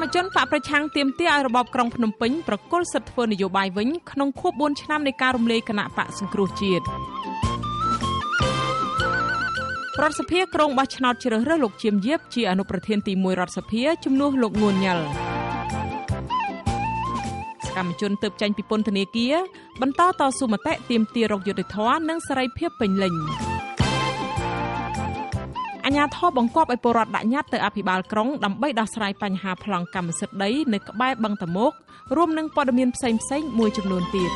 ជនបកប្រឆាំងទាមទារឲ្យរបបក្រុងភ្នំពេញប្រគល់សិទ្ធិធ្វើនយោបាយវិញក្នុងខួប4ឆ្នាំនៃការរំលាយគណៈបកសង្គ្រោះជាតិរដ្ឋសភាក្រុងបោះឆ្នោតជ្រើសរើសលោកជាមយាបជាអនុប្រធានទី1រដ្ឋសភាជំនួសលោកងួនញ៉ាល់សកម្មជនទើបចេញពីពន្ធនាគារបន្តតស៊ូមតិទាមទាររកយុត្តិធម៌និងសេរីភាពពេញលេញអាជ្ញាធរបង្គាប់ឲ្យពលរដ្ឋដាក់ញត្តិទៅអភិបាលក្រុងដើម្បីដោះស្រាយបញ្ហាប្លង់កម្មសិទ្ធិដីនៅក្បែរបឹងតមោករួមនឹងព័ត៌មានផ្សេងៗមួយចំនួនទៀត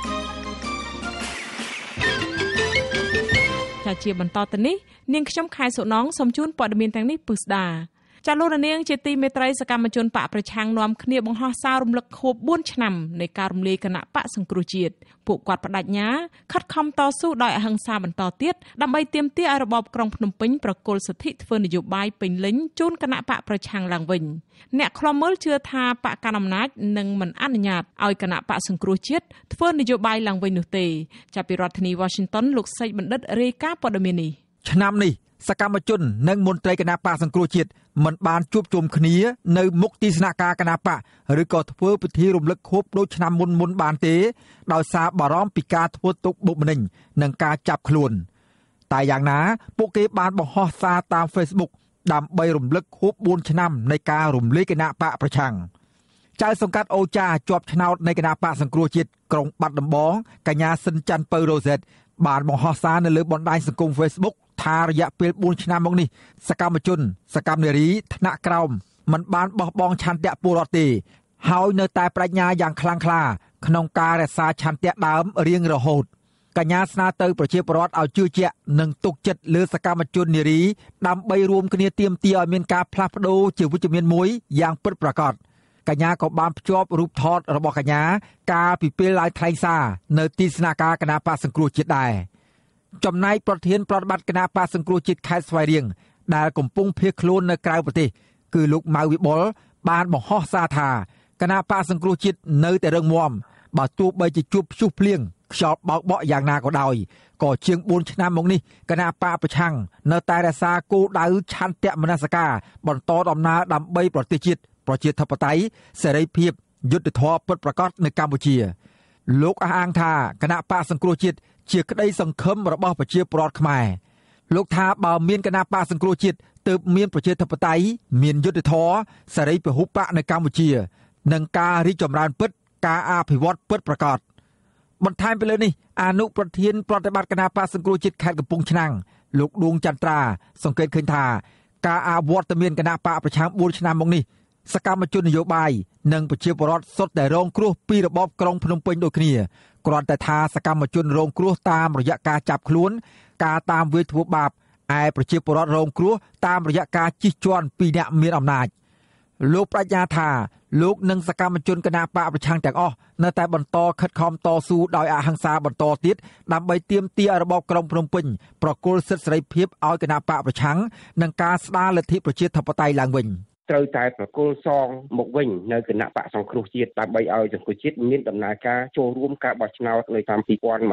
ជាបន្តទៅនេះនាងខ្ញុំខែសុណងសូមជូនព័ត៌មានទាំងនេះពិស្ដាចាលោកនាងជាទីមេត្រីសកម្មជនបកប្រឆាំងនាំគ្នាបង្ហោះសាររំលឹកខួប4ឆ្នាំនៃការរំលាយគណៈបកសង្គ្រោះជាតិពួកគាត់បដិញ្ញាខិតខំតស៊ូដោយអហិង្សាបន្តទៀតដើម្បីទាមទារឲ្យរបបក្រុងភ្នំពេញប្រគល់សិទ្ធិធ្វើនយោបាយពេញលេញជូនគណៈបកប្រឆាំងឡើងវិញអ្នកខ្លំមើលជឿថាបកកណ្ដាលអំណាចនឹងមិនអនុញ្ញាតឲ្យគណៈបកសង្គ្រោះជាតិធ្វើនយោបាយឡើងវិញនោះទេចាប់ពីរដ្ឋធានី Washington លោកសេចបណ្ឌិតរាយការណ៍ព័ត៌មាននេះឆ្នាំនេះសកម្មជននិងមន្ត្រីគណៈបកសង្គ្រោះជាតិមិនបានជួបជុំគ្នានៅមុខទីស្នាក់ការគណៈបកឬក៏ធ្វើពិធីរំលឹកខួបដូចឆ្នាំមុនបានទេដោយសារបារម្ភពីការធ្វើទុកបុកម្នេញនិងការចាប់ខ្លួនតែយ៉ាងណាពួកគេបានបង្ហោះសារតាម Facebook ដើម្បីរំលឹកខួប4ឆ្នាំនៃការរំលាយគណៈបកប្រឆាំងចៅសង្កាត់អូចាជាប់ឆ្នោតនៃគណៈបកសង្គ្រោះជាតិក្រុងបាត់ដំបងកញ្ញាស៊ិនច័ន្ទពៅរ៉ូសេតបានបង្ហោះសារនៅលើបណ្ដាញសង្គម Facebook ថារយៈពេល4ឆ្នាំមកនេះសកម្មជនសកម្មនារីថ្នាក់ក្រោមមិនបានបោះបង់ឆន្ទៈពលរដ្ឋទេហើយនៅតែប្រាជ្ញាយ៉ាងខ្លាំងក្លាក្នុងការរក្សាឆន្ទៈដើមរៀងរហូតកញ្ញាស្នើទៅប្រជាពលរដ្ឋឲ្យជឿជាក់និងទុកចិត្តលើសកម្មជននារីដើម្បីរួមគ្នាទាមទារឲ្យមានការផ្លាស់ប្ដូរជាវិជ្ជមានមួយយ៉ាងពិតប្រាកដកញ្ញាក៏បានភ្ជាប់រូបថតរបស់កញ្ញាកាលពីពេលឡើងថ្លែងសារនៅទីស្នាក់ការគណៈបកសង្គ្រោះជាតិដែរចំណែកប្រធានប្រតិបត្តិគណៈបកសង្គ្រោះជាតិខេត្តស្វាយរៀងដែលកំពុងភៀសខ្លួននៅក្រៅប្រទេសគឺលោកម៉ៅវិបុលបានបង្ហោះសារថាគណៈបកសង្គ្រោះជាតិនៅតែរឹងមាំបើទោះបីជាជួបព្យុះភ្លៀងខ្យល់បោកបក់យ៉ាងណាក៏ដោយក៏ជាង4ឆ្នាំមកនេះគណៈបកប្រឆាំងនៅតែរក្សាគោលដៅឆន្ទៈមនសិការបន្តដំណើរដើម្បីប្រទេសជាតិប្រជាធិបតេយ្យសេរីភាពយុត្តិធម៌ពិតប្រាកដនៅកម្ពុជាលោកអះអាងថាគណៈបកសង្គ្រោះជាតិជាក្តីសង្ឃឹមរបស់ប្រជាពលរដ្ឋខ្មែរលោកថាបើមានគណៈបកសង្គ្រោះជាតិទើបមានប្រជាធិបតេយ្យមានយុត្តិធម៌សេរីពហុបកនៅកម្ពុជានិងការរីកចម្រើនពិតការអភិវឌ្ឍពិតប្រាកដបន្ថែមពីលើនេះអនុប្រធានប្រតិបត្តិគណៈបកសង្គ្រោះជាតិខេត្តកំពង់ឆ្នាំងលោកឌួងចន្ទ្រាសង្កេតឃើញថាការអវត្តមានគណៈបកប្រឆាំង4ឆ្នាំមកនេះសកម្មជននយោបាយនិងប្រជាពលរដ្ឋសុទ្ធតែរងគ្រោះពីរបបក្រុងភ្នំពេញដូចគ្នាគ្រាន់តែថាសកម្មជនរងគ្រោះតាមរយៈការចាប់ខ្លួនការតាមវាយធ្វើបាបឯប្រជាពលរដ្ឋរងគ្រោះតាមរយៈការជិះជាន់ពីអ្នកមានអំណាចលោកប្រាជ្ញាថាលោកនិងសកម្មជនគណបកប្រឆាំងទាំងអស់នៅតែបន្តខិតខំតស៊ូដោយអហិង្សាបន្តទៀតដើម្បីទាមទាររបបក្រុងភ្នំពេញប្រគល់សិទ្ធិសេរីភាពឲ្យគណបកប្រឆាំងនិងការស្ដារលទ្ធិប្រជាធិបតេយ្យឡើងវិញត្រូវតែប្រគល់សងមកវិញនៅគណៈបកសង្គ្រោះជាតិដើម្បីឲ្យសង្គ្រោះជាតិមានដំណើរការចូលរួមការបោះឆ្នោតនៅឆ្នាំ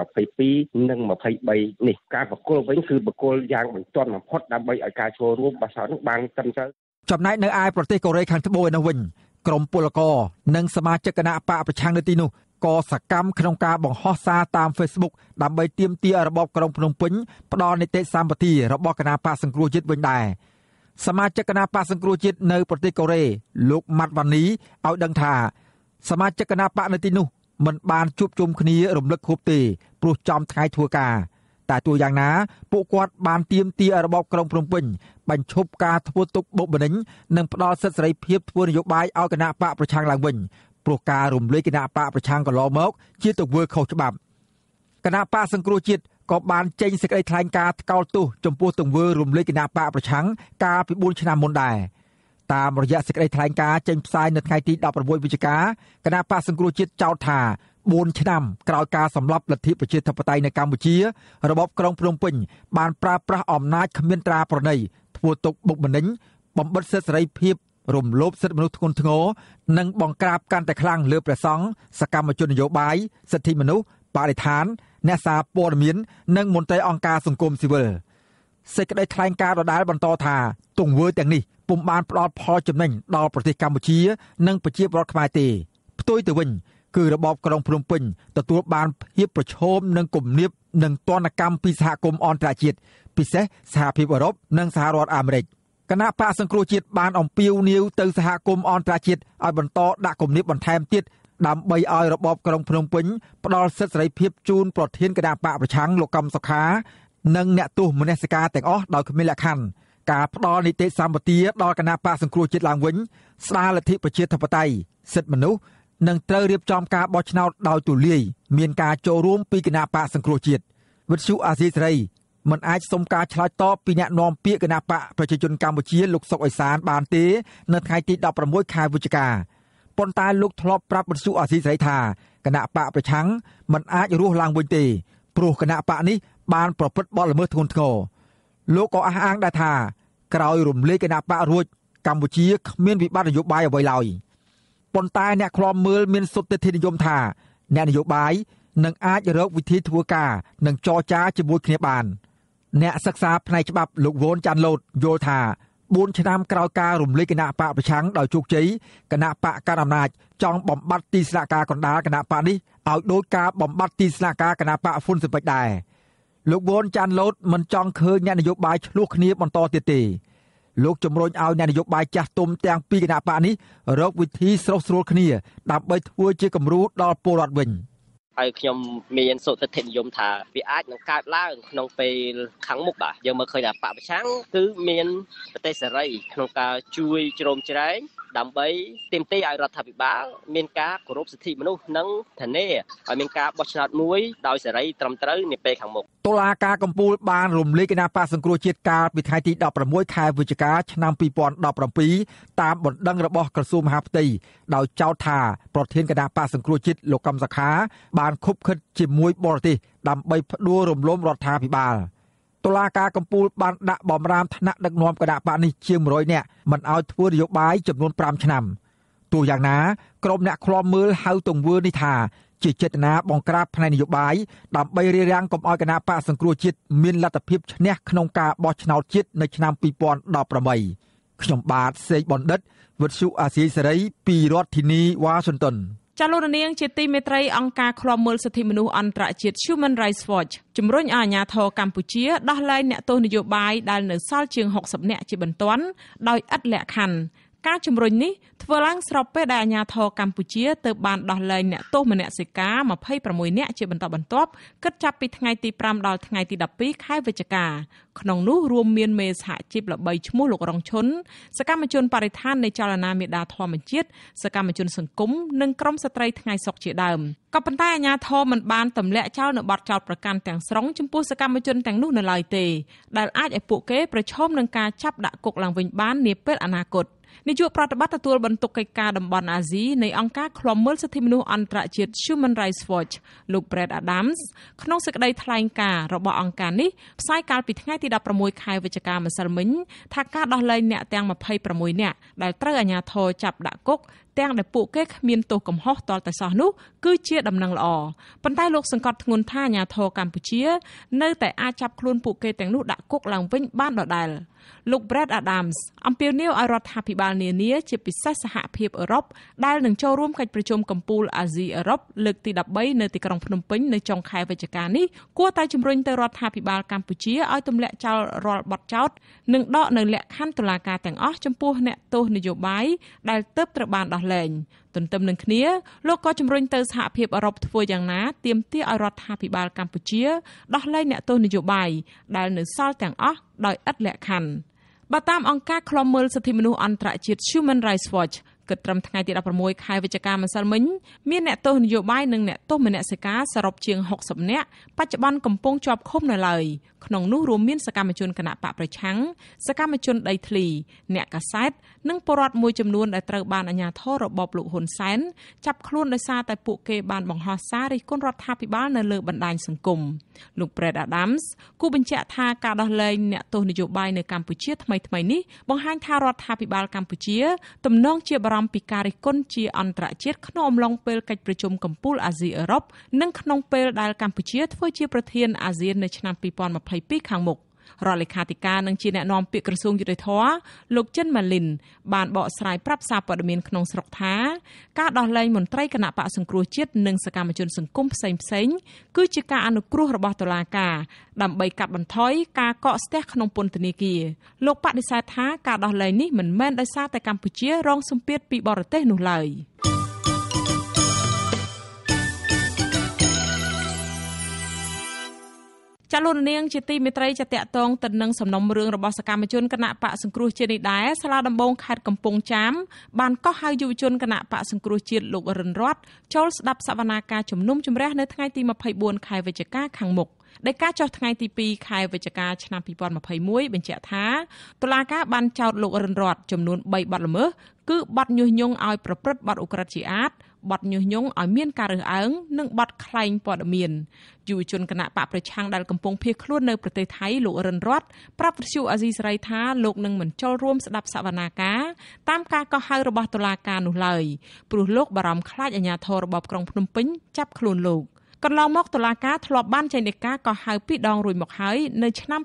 2022និង23នេះការប្រគល់វិញគឺប្រគល់យ៉ាងបន្ទាន់បំផុតដើម្បីឲ្យការចូលរួមបោះឆ្នោតនឹងបានត្រឹមត្រូវចំណែកនៅឯប្រទេសកូរ៉េខាងត្បូងឯនោះវិញក្រុមពលករនិងសមាជិកគណៈបកប្រឆាំងនៅទីនោះក៏សកម្មក្នុងការបង្ហោះសារតាម Facebook ដើម្បីទាមទាររបបក្រុងភ្នំពេញផ្ដល់នីតិសម្បទារបស់គណៈបកសង្គ្រោះជាតិវិញដែរសមាជិកគណៈបកសង្គ្រោះជាតិនៅប្រទេសកូរ៉េលោកម៉ាត់វ៉ានីឲ្យដឹងថាសមាជិកគណៈបកនៅទីនោះមិនបានជួបជុំគ្នារំលឹកខួបទេព្រោះចំថ្ងៃធ្វើការតែទោះយ៉ាងណាពួកគាត់បានទាមទាររបបក្រុងភ្នំពេញបញ្ឈប់ការធ្វើទុកបុកម្នេញនិងផ្ដល់សិទ្ធិសេរីភាពធ្វើនយោបាយឲ្យគណៈបកប្រឆាំងឡើងវិញព្រោះការរំលាយគណៈបកប្រឆាំងកន្លងមកជាទង្វើខុសច្បាប់គណៈបកសង្គ្រោះជាតិក៏បានចេញសេចក្តីថ្លែងការណ៍ថ្កោលទោសចំពោះទង្វើរំលាយគណៈបកប្រឆាំងកាលពី4ឆ្នាំមុនដែរតាមរយៈសេចក្តីថ្លែងការណ៍ចេញផ្សាយនៅថ្ងៃទី16វិច្ឆិកាគណៈបកសង្គ្រោះជាតិចោទថា4ឆ្នាំក្រោយការសម្លាប់លទ្ធិប្រជាធិបតេយ្យនៅកម្ពុជារបបក្រុងភ្នំពេញបានប្រើប្រាស់អំណាចគ្មានត្រាប្រណីធ្វើទុកបុកម្នេញបំបិទសិទ្ធិសេរីភាពរំលោភសិទ្ធិមនុស្សធ្ងន់ធ្ងរនិងបង្ក្រាបកាន់តែខ្លាំងលើព្រះសង្ឃសកម្មជននយោបាយសិទ្ធិមនុស្សបរិស្ថានអ្នកសារព័ត៌មាននិងមន្ត្រីអង្គការសង្គមស៊ីវិលសេចក្តីថ្លែងការណ៍ដដែលបន្តថាទង្វើទាំងនេះពុំបានផ្ដល់ផលចំណេញដល់ប្រទេសកម្ពុជានិងប្រជាពលរដ្ឋខ្មែរទេផ្ទុយទៅវិញគឺរបបក្រុងភ្នំពេញទទួលបានភាពប្រឈមនឹងគំនាបនិងទណ្ឌកម្មពីសហគមន៍អន្តរជាតិពិសេសសហភាពអឺរ៉ុបនិងសហរដ្ឋអាមេរិកគណៈបកសង្គ្រោះជាតិបានអំពាវនាវទៅសហគមន៍អន្តរជាតិឲ្យបន្តដាក់គំនាបបន្ថែមទៀតដើម្បីឲ្យរបបក្រុងភ្នំពេញផ្ដល់សិទ្ធិសេរីភាពជូនប្រធានគណៈបកប្រឆាំងលោកកឹមសុខានិងអ្នកទោសមនសិការទាំងអស់ដោយគ្មានលក្ខខណ្ឌការផ្ដល់នីតិសម្បទាដល់គណៈបកសង្គ្រោះជាតិឡើងវិញស្ដារលទ្ធិប្រជាធិបតេយ្យសិទ្ធិមនុស្សនិងត្រូវរៀបចំការបោះឆ្នោតដោយទូលាយមានការចូលរួមពីគណៈបកសង្គ្រោះជាតិវិទ្យុអាស៊ីសេរីមិនអាចសុំការឆ្លើយតបពីអ្នកនាំពាក្យគណៈបកប្រជាជនកម្ពុជាលោកសុកអេសានបានទេនៅថ្ងៃទី16ខែវិច្ឆិកាប៉ុន្តែលោកធ្លាប់ប្រាប់វិទ្យុអាស៊ីសេរីថាគណៈបកប្រឆាំងមិនអាចរស់ឡើងវិញទេព្រោះគណៈបកនេះបានប្រព្រឹត្តបទល្មើសធ្ងន់ធ្ងរលោកក៏អះអាងដែរថាក្រោយរំលាយគណៈបករួចកម្ពុជាគ្មានវិបត្តិនយោបាយអ្វីឡើយប៉ុន្តែអ្នកឃ្លាំមើលមានសុទ្ធិដ្ឋិនិយមថាអ្នកនយោបាយនឹងអាចរកវិធីធ្វើការនិងចរចាជាមួយគ្នាបានអ្នកសិក្សាផ្នែកច្បាប់លោកវ៉ុនចាន់ឡូតយល់ថា4ឆ្នាំក្រោយការរំលាយគណៈបកប្រឆាំងដោយជោគជ័យគណៈបកកណ្ដាលអំណាចចង់បំបត្តិទីស្នាក់ការកណ្ដាលគណៈបកនេះឲ្យដោយការបំបត្តិទីស្នាក់ការគណៈបកហ៊ុនស៊ិនប៉ិចដែរលោកវ៉ុនចាន់ឡូតមិនចង់ឃើញអ្នកនយោបាយឆ្លោះគ្នាបន្តទៀតទេលោកជំរុញឲ្យអ្នកនយោបាយចាស់ទុំទាំងពីរគណៈបកនេះរកវិធីស្រុះស្រួលគ្នាដើម្បីធ្វើជាគំរូដល់ពលរដ្ឋវិញហើយខ្ញុំមានសុទ្ធិដ្ឋិនិយមថាវាអាចនឹងកើតឡើងក្នុងពេលខាងមុខបាទយើងមើលឃើញថាបកប្រឆាំងគឺមានប្រទេសសេរីក្នុងការជួយជ្រោមជ្រែងដើម្បីទាមទារឲ្យរដ្ឋាភិបាលមានការគោរពសិទ្ធិមនុស្សនិងធានាឲ្យមានការបោះឆ្នោតមួយដោយសេរីត្រឹមត្រូវនាពេលខាងមុខតុលាការកំពូលបានរំលាយគណៈបកសង្គ្រោះជាតិកាលពីថ្ងៃទី16ខែវិច្ឆិកាឆ្នាំ2017តាមបណ្ដឹងរបស់ក្រសួងមហាផ្ទៃដោយចោទថាប្រធានគណៈបកសង្គ្រោះជាតិលោកកឹមសុខាបានខុបខិតជាមួយបរទេសដើម្បីផ្ដួលរំលំរដ្ឋាភិបាលតុលាការកំពូលបានដាក់បំរាមថ្នាក់ដឹកនាំគណៈបកនេះជាង100នាក់មិនឲ្យធ្វើនយោបាយចំនួន5ឆ្នាំទោះយ៉ាងណាក្រុមអ្នកឃ្លាំមើលហៅទង្វើនេះថាជាចេតនាបង្ក្រាបផ្នែកនយោបាយដើម្បីរារាំងកុំឲ្យគណៈបកសង្គ្រោះជាតិមានលទ្ធភាពឈ្នះក្នុងការបោះឆ្នោតជាតិនៅឆ្នាំ2018ខ្ញុំបាទសេកបណ្ឌិតវិទ្យុអាស៊ីសេរីពីរដ្ឋធានីវ៉ាស៊ីនតោនចលនានាងជាទីមេត្រីអង្គការឃ្លាំមើលសិទ្ធិមនុស្សអន្តរជាតិ Human Rights Watch ជំរុញឲ្យអាជ្ញាធរកម្ពុជាដោះលែងអ្នកទោសនយោបាយដែលនៅសល់ជាង60នាក់ជាបន្ទាន់ដោយឥតលក្ខខណ្ឌការជំរុញនេះធ្វើឡើងស្របពេលដែលអាជ្ញាធរកម្ពុជាទើបបានដោះលែងអ្នកទោសមនសិការ26នាក់ជាបន្តបន្ទាប់គិតចាប់ពីថ្ងៃទី5ដល់ថ្ងៃទី12ខែវិច្ឆិកាក្នុងនោះរួមមានមេសហជីពល្បីឈ្មោះលោករងឈុនសកម្មជនបរិស្ថាននៃចលនាមេដាធម្មជាតិសកម្មជនសង្គមនិងក្រុមស្ត្រីថ្ងៃសុខជាដើមក៏ប៉ុន្តែអាជ្ញាធរមិនបានទម្លាក់ចោលនៅបទចោទប្រកាន់ទាំងស្រុងចំពោះសកម្មជនទាំងនោះនៅឡើយទេដែលអាចឲ្យពួកគេប្រឈមនឹងការចាប់ដាក់គុកឡើងវិញបាននាពេលអនាគតនាយកប្រតិបត្តិទទួលបន្ទុកកិច្ចការតំបន់អាស៊ីនៃអង្គការឃ្លាំមើលសិទ្ធិមនុស្សអន្តរជាតិ Human Rights Watch លោក Brad Adams ក្នុងសេចក្តីថ្លែងការណ៍របស់អង្គការនេះផ្សាយកាលពីថ្ងៃទី16ខែវិច្ឆិកាម្សិលមិញថាការដោះលែងអ្នកទាំង26នាក់ដែលត្រូវអាជ្ញាធរចាប់ដាក់គុកទាំងដែលពួកគេគ្មានទោសកំហុសទាល់តែសោះនោះគឺជាដំណឹងល្អប៉ុន្តែលោកសង្កត់ធ្ងន់ថាអាជ្ញាធរកម្ពុជានៅតែអាចចាប់ខ្លួនពួកគេទាំងនោះដាក់គុកឡើងវិញបានដដែលលោក Brad Adams អំពាវនាវឲ្យរដ្ឋាភិបាលនានាជាពិសេសសហភាពអឺរ៉ុបដែលនឹងចូលរួមកិច្ចប្រជុំកំពូលអាស៊ីអឺរ៉ុបលើកទី13នៅទីក្រុងភ្នំពេញនៅចុងខែវិច្ឆិកានេះគួរតែជំរុញទៅរដ្ឋាភិបាលកម្ពុជាឲ្យទម្លាក់ចោលរាល់បទចោទនិងដកនៅលក្ខខណ្ឌតុលាការទាំងអស់ចំពោះអ្នកទោសនយោបាយដែលទើបត្រូវបានដោះលែងទន្ទឹមនឹងគ្នាលោកក៏ជំរុញទៅសហភាពអឺរ៉ុបធ្វើយ៉ាងណាទាមទារឲ្យរដ្ឋាភិបាលកម្ពុជាដោះលែងអ្នកទោសនយោបាយដែលនៅសល់ទាំងអស់ដោយឥតលក្ខខណ្ឌបើតាមអង្គការឃ្លាំមើលសិទ្ធិមនុស្សអន្តរជាតិ Human Rights Watch គិតត្រឹមថ្ងៃទី16ខែវិច្ឆិកាម្សិលមិញមានអ្នកទោសនយោបាយនិងអ្នកទោសមនសិការសរុបជាង60នាក់បច្ចុប្បន្នកំពុងជាប់ឃុំនៅឡើយក្នុងនោះរួមមានសកម្មជនគណបកប្រឆាំងសកម្មជនដីធ្លីអ្នកកាសែតនិងពលរដ្ឋមួយចំនួនដែលត្រូវបានអាជ្ញាធររបបលោកហ៊ុនសែនចាប់ខ្លួនដោយសារតែពួកគេបានបង្ហោះសាររិះគន់រដ្ឋាភិបាលនៅលើបណ្ដាញសង្គមលោក Brad Adams គូបញ្ជាក់ថាការដោះលែងអ្នកទោសនយោបាយនៅកម្ពុជាថ្មីៗនេះបង្ហាញថារដ្ឋាភិបាលកម្ពុជាទំនងជាបារម្ភពីការរិះគន់ជាអន្តរជាតិក្នុងអំឡុងពេលកិច្ចប្រជុំកំពូលអាស៊ីអឺរ៉ុបនិងក្នុងពេលដែលកម្ពុជាធ្វើជាប្រធានអាស៊ាននៅឆ្នាំ2022ខាងមុខរដ្ឋលេខាធិការនិងជាអ្នកនាំពាក្យក្រសួងយុតិធម៌លោកចិនម៉ាលីនបានបកស្រាយប្រាប់សារព័ត៌មានក្នុងស្រុកថាការដោះលែងមន្ត្រីគណៈបកសង្គ្រោះជាតិនិងសកម្មជនសង្គមផ្សេងៗគឺជាការអនុគ្រោះរបស់តុលាការដើម្បីកាត់បន្ថយការកកស្ទះក្នុងពន្ធនាគារលោកបដិសេធថាការដោះលែងនេះមិនមែនដោយសារតែកម្ពុជារងសម្ពាធពីបរទេសនោះឡើយចលនានាងជាទីមេត្រីចាតតងទៅនឹងសំណុំរឿងរបស់សកម្មជនគណៈបកសង្គ្រោះជាតិនេះដែរសាលាដំបងខេត្តកំពង់ចាមបានកោះហៅយុវជនគណៈបកសង្គ្រោះជាតិលោករិនរតចូលស្ដាប់សវនាការជំនុំជម្រះនៅថ្ងៃទី24ខែវិច្ឆិកាខាងមុខដែលការចុះថ្ងៃទី2ខែវិច្ឆិកាឆ្នាំ2021បញ្ជាក់ថាតុលាការបានចោទលោករិនរតចំនួន3បទល្មើសគឺបទញុះញង់ឲ្យប្រព្រឹត្តបទឧក្រិដ្ឋជាអាតបទញុះញង់ឲ្យមានការរើសអើងនិងបទក្លែងព័ត៌មានយុវជនគណៈបកប្រឆាំងដែលកំពុងភៀសខ្លួននៅប្រទេសថៃលោករិនរតប្រាប់វិទ្យុអាស៊ីសេរីថាលោកនឹងមិនចូលរួមស្ដាប់សវនាការតាមការកោះហៅរបស់តុលាការនោះឡើយព្រោះលោកបារម្ភខ្លាចអាជ្ញាធររបបក្រុងភ្នំពេញចាប់ខ្លួនលោកកន្លងមកតុលាការធ្លាប់បានចេញដីកាកោះហៅពីរដងរួចមកហើយនៅឆ្នាំ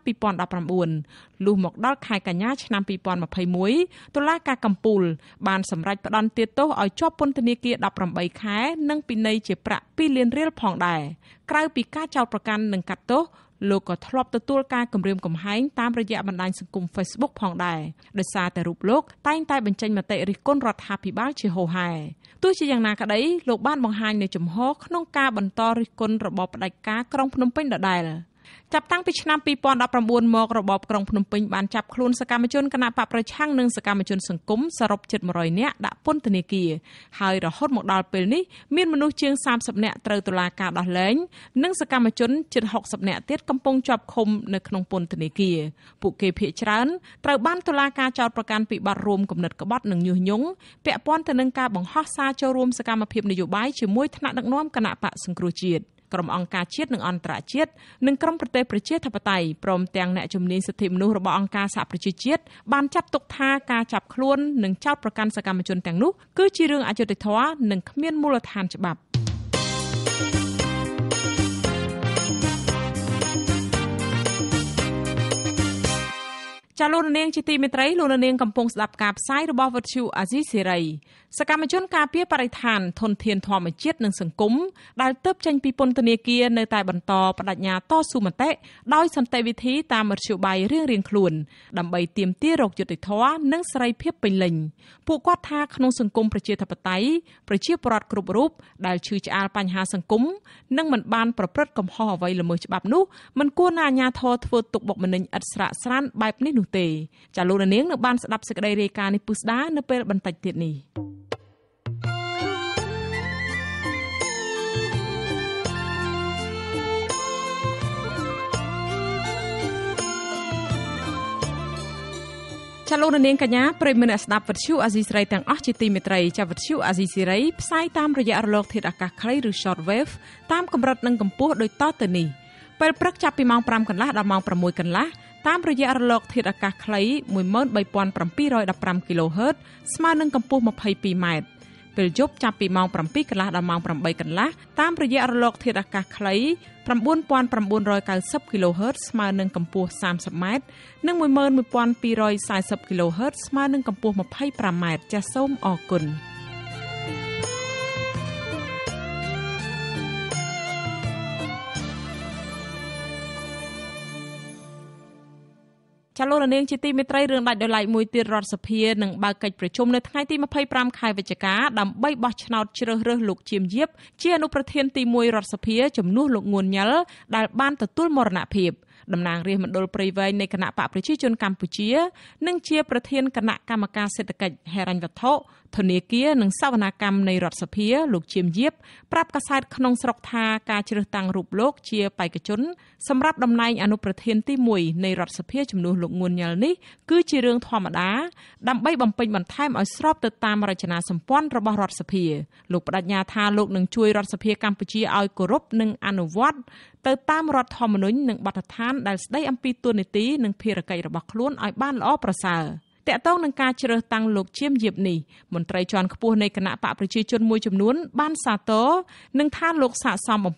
2019លុះមកដល់ខែកញ្ញាឆ្នាំ2021តុលាការកំពូលបានសម្រេចផ្តន្ទាទោសឲ្យជាប់ពន្ធនាគារ18ខែនិងពិន័យជាប្រាក់2លានរៀលផងដែរក្រៅពីការចោទប្រកាន់និងកាត់ទោសលោកក៏ធ្លាប់ទទួលការគំរាមកំហែងតាមរយៈបណ្ដាញសង្គម Facebook ផងដែរដោយសារតែរូបលោកតែងតែបញ្ចេញមតិរិះគន់រដ្ឋាភិបាលជាហូរហែទោះជាយ៉ាងណាក្តីលោកបានបង្ហាញនៅជំហរក្នុងការបន្តរិះគន់របបផ្ដាច់ការក្រុងភ្នំពេញដដែលចាប់តាំងពីឆ្នាំ2019មករបបក្រុងភ្នំពេញបានចាប់ខ្លួនសកម្មជនគណបកប្រឆាំងនិងសកម្មជនសង្គមសរុបជិត100នាក់ដាក់ពន្ធនាគារហើយរហូតមកដល់ពេលនេះមានមនុស្សជាង30នាក់ត្រូវតុលាការដោះលែងនិងសកម្មជនជិត60នាក់ទៀតកំពុងជាប់ឃុំនៅក្នុងពន្ធនាគារពួកគេភ័យច្រើនត្រូវបានតុលាការចោទប្រកាន់ពីបទរួមគំនិតក្បត់និងញុះញង់ពាក់ព័ន្ធទៅនឹងការបង្ហោះសារចូលរួមសកម្មភាពនយោបាយជាមួយថ្នាក់ដឹកនាំគណបកសង្គ្រោះជាតិក្រុមអង្គការជាតិនិងអន្តរជាតិនិងក្រុមប្រទេសប្រជាធិបតេយ្យព្រមទាំងអ្នកជំនាញសិទ្ធិមនុស្សរបស់អង្គការសហប្រជាជាតិបានចាត់ទុកថាការចាប់ខ្លួននិងចោទប្រកាន់សកម្មជនទាំងនោះគឺជារឿងអយុត្តិធម៌និងគ្មានមូលដ្ឋានច្បាប់ចាលោកនាងជាទីមេត្រីលោកនាងកំពុងស្ដាប់ការផ្សាយរបស់វិទ្យុអាស៊ីសេរីសកម្មជនការពារបរិស្ថានធនធានធម្មជាតិនិងសង្គមដែលទើបចេញពីពន្ធនាគារនៅតែបន្តបដិញ្ញាតស៊ូមតិដោយសន្តិវិធីតាមមធ្យោបាយរៀងៗខ្លួនដើម្បីទាមទាររកយុត្តិធម៌និងសេរីភាពពេញលេញពួកគាត់ថាក្នុងសង្គមប្រជាធិបតេយ្យប្រជាពលរដ្ឋគ្រប់រូបដែលឈឺឆ្អាលបញ្ហាសង្គមនិងមិនបានប្រព្រឹត្តកំហុសអ្វីល្មើសច្បាប់នោះមិនគួរណាអាជ្ញាធរធ្វើទុកបុកម្នេញឥតស្រាកស្រានបែបនេះនោះទេចាលោកនាងនៅបានស្ដាប់សេចក្តីរាយការណ៍នេះពុស្ដានៅពេលបន្តិចទៀតនេះចាលោកនាងកញ្ញាប្រិយមិត្តអ្នកស្ដាប់វិទ្យុអាស៊ីសេរីទាំងអស់ជាទីមេត្រីចាវិទ្យុអាស៊ីសេរីផ្សាយតាមរយៈរលកធាតុអាកាសខ្លីឬ short wave តាមកម្រិតនិងកម្ពស់ដូចតទៅនេះពេលព្រឹកចាប់ពីម៉ោង 5 កន្លះដល់ម៉ោង 6 កន្លះតាមរយៈរលកធាតុអាកាសខ្លី 13715 kHz ស្មើនឹងកម្ពស់ 22m ពេលយប់ចាប់ពីម៉ោង 7 កន្លះដល់ម៉ោង 8 កន្លះតាមរយៈរលកធាតុអាកាសខ្លី 9990 kHz ស្មើនឹងកម្ពស់ 30m និង 11240 kHz ស្មើនឹងកម្ពស់ 25m ចាសសូមអរគុណចាលោកនាងជាទីមេត្រីរឿងដាច់ដោយឡែកមួយទៀតរដ្ឋសភានឹងបើកកិច្ចប្រជុំនៅថ្ងៃទី25ខែវិច្ឆិកាដើម្បីបោះឆ្នោតជ្រើសរើសលោកជៀមយៀបជាអនុប្រធានទី1រដ្ឋសភាជំនួសលោកងួនញ៉ិលដែលបានទទួលមរណភាពតំណាងរាស្ត្រមណ្ឌលព្រៃវែងនៃគណៈបកប្រជាជនកម្ពុជានិងជាប្រធានគណៈកម្មការសេដ្ឋកិច្ចហិរញ្ញវត្ថុធនាគារនិងសវនកម្មនៃរដ្ឋសភាលោកជៀមយៀបប្រាប់កាសែតក្នុងស្រុកថាការជ្រើសតាំងរូបលោកជាបេក្ខជនសម្រាប់តំណែងអនុប្រធានទី1នៃរដ្ឋសភាជំនួសលោកងួនញ៉ិលនេះគឺជារឿងធម្មតាដើម្បីបំពេញបន្ថែមឲ្យស្របទៅតាមរចនាសម្ព័ន្ធរបស់រដ្ឋសភាលោកបដិញ្ញាថាលោកនឹងជួយរដ្ឋសភាកម្ពុជាឲ្យគោរពនិងអនុវត្តទៅតាមរដ្ឋធម្មនុញ្ញនិងបទដ្ឋានដែលស្តីអំពីតួនាទីនិងភារកិច្ចរបស់ខ្លួនឲ្យបានល្អប្រសើរតកតងនឹងការជ្រើសតាំងលោកជៀមយៀបនេះមន្ត្រីជាន់ខ្ពស់នៃគណៈបកប្រជាជនមួយចំនួនបានសាទរនិងថាលោកស័ក្តិសមបំផុត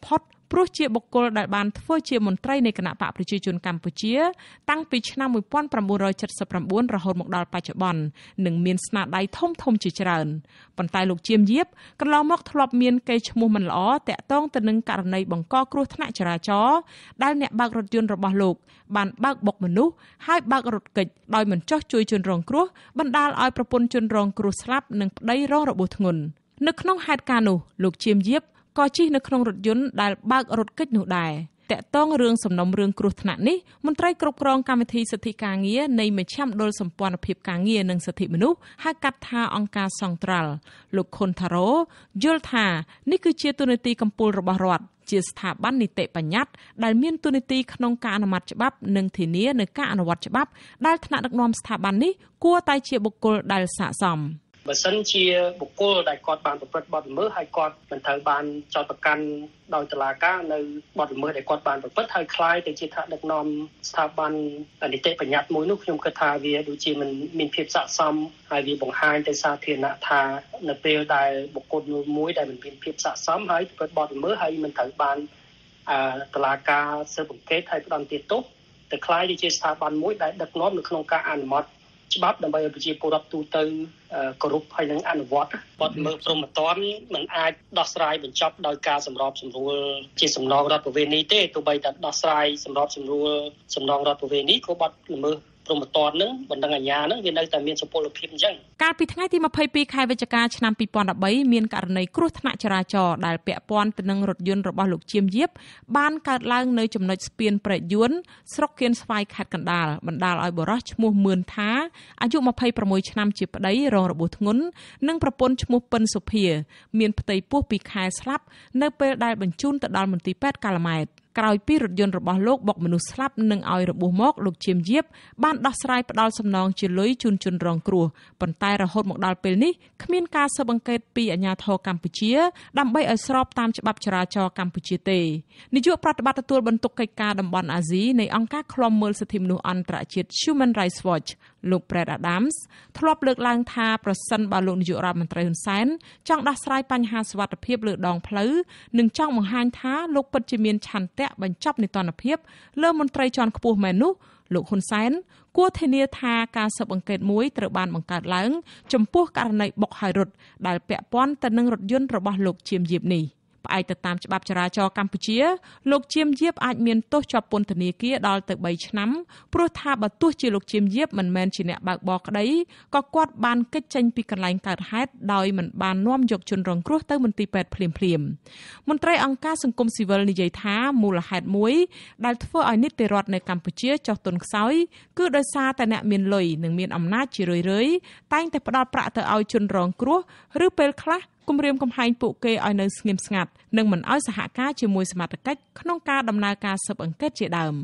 ព្រោះជាបុគ្គលដែលបានធ្វើជាមន្ត្រីនៃគណៈបកប្រជាជនកម្ពុជាតាំងពីឆ្នាំ1979រហូតមកដល់បច្ចុប្បន្ននិងមានស្នាដៃធំជាច្រើនប៉ុន្តែលោកជាមយាបកន្លងមកធ្លាប់មានកេរ្តិ៍ឈ្មោះមិនល្អតាក់ទងទៅនឹងករណីបង្កគ្រោះថ្នាក់ចរាចរណ៍ដែលអ្នកបើករថយន្តរបស់លោកបានបើកបុកមនុស្សហើយបើករត់គេចដោយមិនចោះជួយជនរងគ្រោះបណ្ដាលឲ្យប្រពន្ធជនរងគ្រោះស្លាប់និងប្តីរងរបួសធ្ងន់នៅក្នុងហេតុការណ៍នោះលោកជាមយាបក៏ជិះនៅក្នុងរថយន្តដែលបើករត់គេចនោះដែរតាក់ទងរឿងសំណុំរឿងគ្រោះថ្នាក់នេះមន្ត្រីគ្រប់គ្រងកម្មវិធីសិទ្ធិការងារនៃមជ្ឈមណ្ឌលសម្ព័ន្ធភាពការងារនិងសិទ្ធិមនុស្សហៅកាត់ថាអង្គការសង្ត្រាល់លោកខុនថារ៉ូយល់ថានេះគឺជាទូនាទីកំពូលរបស់រដ្ឋជាស្ថាប័ននីតិបញ្ញត្តិដែលមានទូនាទីក្នុងការអនុម័តច្បាប់និងធានានៅការអនុវត្តច្បាប់ដែលថ្នាក់ដឹកនាំស្ថាប័ននេះគួរតែជាបុគ្គលដែលស័ក្តិសមបើសិនជាបុគ្គលដែលគាត់បានប្រព្រឹត្តបទល្មើសហើយគាត់មិនត្រូវបានចោទប្រកាន់ដោយតុលាការនៅបទល្មើសដែលគាត់បានប្រព្រឹត្តហើយคล้ายទៅជាថ្នាក់ដឹកនាំស្ថាប័ននីតិបញ្ញត្តិមួយនោះខ្ញុំគិតថាវាដូចជាមិនមានភាពស័ក្តិសមហើយវាបង្ហាញទៅសាធារណៈថានៅពេលដែលបុគ្គលមួយដែលមិនមានភាពស័ក្តិសមហើយប្រព្រឹត្តបទល្មើសហើយមិនត្រូវបានតុលាការស៊ើបអង្កេតហើយផ្តន្ទាទោសទៅคล้ายទៅជាស្ថាប័នមួយដែលដឹកនាំនៅក្នុងការអនុម័តច្បាប់ដើម្បីឲ្យប្រជាពលរដ្ឋទូទៅគោរពហើយនឹងអនុវត្តបទល្មើសព្រហ្មទណ្ឌមិនអាចដោះស្រាយបញ្ចប់ដោយការសម្របសម្រួលជាសំណងរដ្ឋប្រវេណីទេទោះបីតែដោះស្រាយសម្របសម្រួលសំណងរដ្ឋប្រវេណីក៏បទល្មើសព្រហ្មទណ្ឌនឹងបណ្ដឹងអាជ្ញានឹងវានៅតែមានសុពលភាពអញ្ចឹងកាលពីថ្ងៃទី22ខែវិច្ឆិកាឆ្នាំ2013មានករណីគ្រោះថ្នាក់ចរាចរណ៍ដែលពាក់ព័ន្ធទៅនឹងរថយន្តរបស់លោកជាមយាបបានកើតឡើងនៅចំណុចស្ពានព្រែកយួនស្រុកគៀនស្វាយខេត្តកណ្ដាលបណ្ដាលឲ្យបុរសឈ្មោះមឿនថាអាយុ26ឆ្នាំជាប្តីរងរបួសធ្ងន់និងប្រពន្ធឈ្មោះពិនសុភាមានផ្ទៃពោះ2ខែស្លាប់នៅពេលដែលបញ្ជូនទៅដល់មន្ទីរពេទ្យកាល់ម៉ែតក្រោយពីរថយន្តរបស់លោកបុកមនុស្សស្លាប់និងឲ្យរបួសមកលោកជាមយាបបានដោះស្រាយផ្ដាល់សំណងជាលុយជូនជនរងគ្រោះប៉ុន្តែរហូតមកដល់ពេលនេះគ្មានការស៊ើបអង្កេតពីអាជ្ញាធរកម្ពុជាដើម្បីឲ្យស្របតាមច្បាប់ចរាចរណ៍កម្ពុជាទេនាយកប្រតិបត្តិទទួលបន្ទុកកិច្ចការតំបន់អាស៊ីនៃអង្គការឃ្លាំមើលសិទ្ធិមនុស្សអន្តរជាតិ Human Rights Watch លោក Brad Adams ធ្លាប់លើកឡើងថាប្រសិនបើលោកនាយករដ្ឋមន្ត្រីហ៊ុនសែនចង់ដោះស្រាយបញ្ហាសុវត្ថិភាពលើដងផ្លូវនិងចង់បង្ហាញថាលោកពិតជាមានឆន្ទៈបញ្ចប់នីតិរដ្ឋភាពលើមន្ត្រីជាន់ខ្ពស់មែននោះលោកហ៊ុនសែនគួរធានាថាការស៊ើបអង្កេតមួយត្រូវបានបង្កើតឡើងចំពោះករណីបុកហើយរត់ដែលពាក់ព័ន្ធទៅនឹងរថយន្តរបស់លោកជាមយាបនេះផ្អែកទៅតាមច្បាប់ចរាចរណ៍កម្ពុជាលោកជាមយាបអាចមានទោសជាប់ពន្ធនាគារដល់ទៅ3ឆ្នាំព្រោះថាបើទោះជាលោកជាមយាបមិនមែនជាអ្នកបើកបរក្តីក៏គាត់បានគេចចេញពីកន្លែងកើតហេតុដោយមិនបាននាំយកជនរងគ្រោះទៅមន្ទីរពេទ្យភ្លាមមន្ត្រីអង្គការសង្គមស៊ីវិលនិយាយថាមូលហេតុមួយដែលធ្វើឲ្យនីតិរដ្ឋនៅកម្ពុជាចុះទន់ខ្សោយគឺដោយសារតែអ្នកមានលុយនិងមានអំណាចជារឿយៗតែងតែផ្ដល់ប្រាក់ទៅឲ្យជនរងគ្រោះឬពេលខ្លះគំរាមកំហែងពួកគេឲ្យនៅស្ងៀមស្ងាត់និងមិនឲ្យសហការជាមួយសមត្ថកិច្ចក្នុងការដំណើរការស៊ើបអង្កេតជាដើម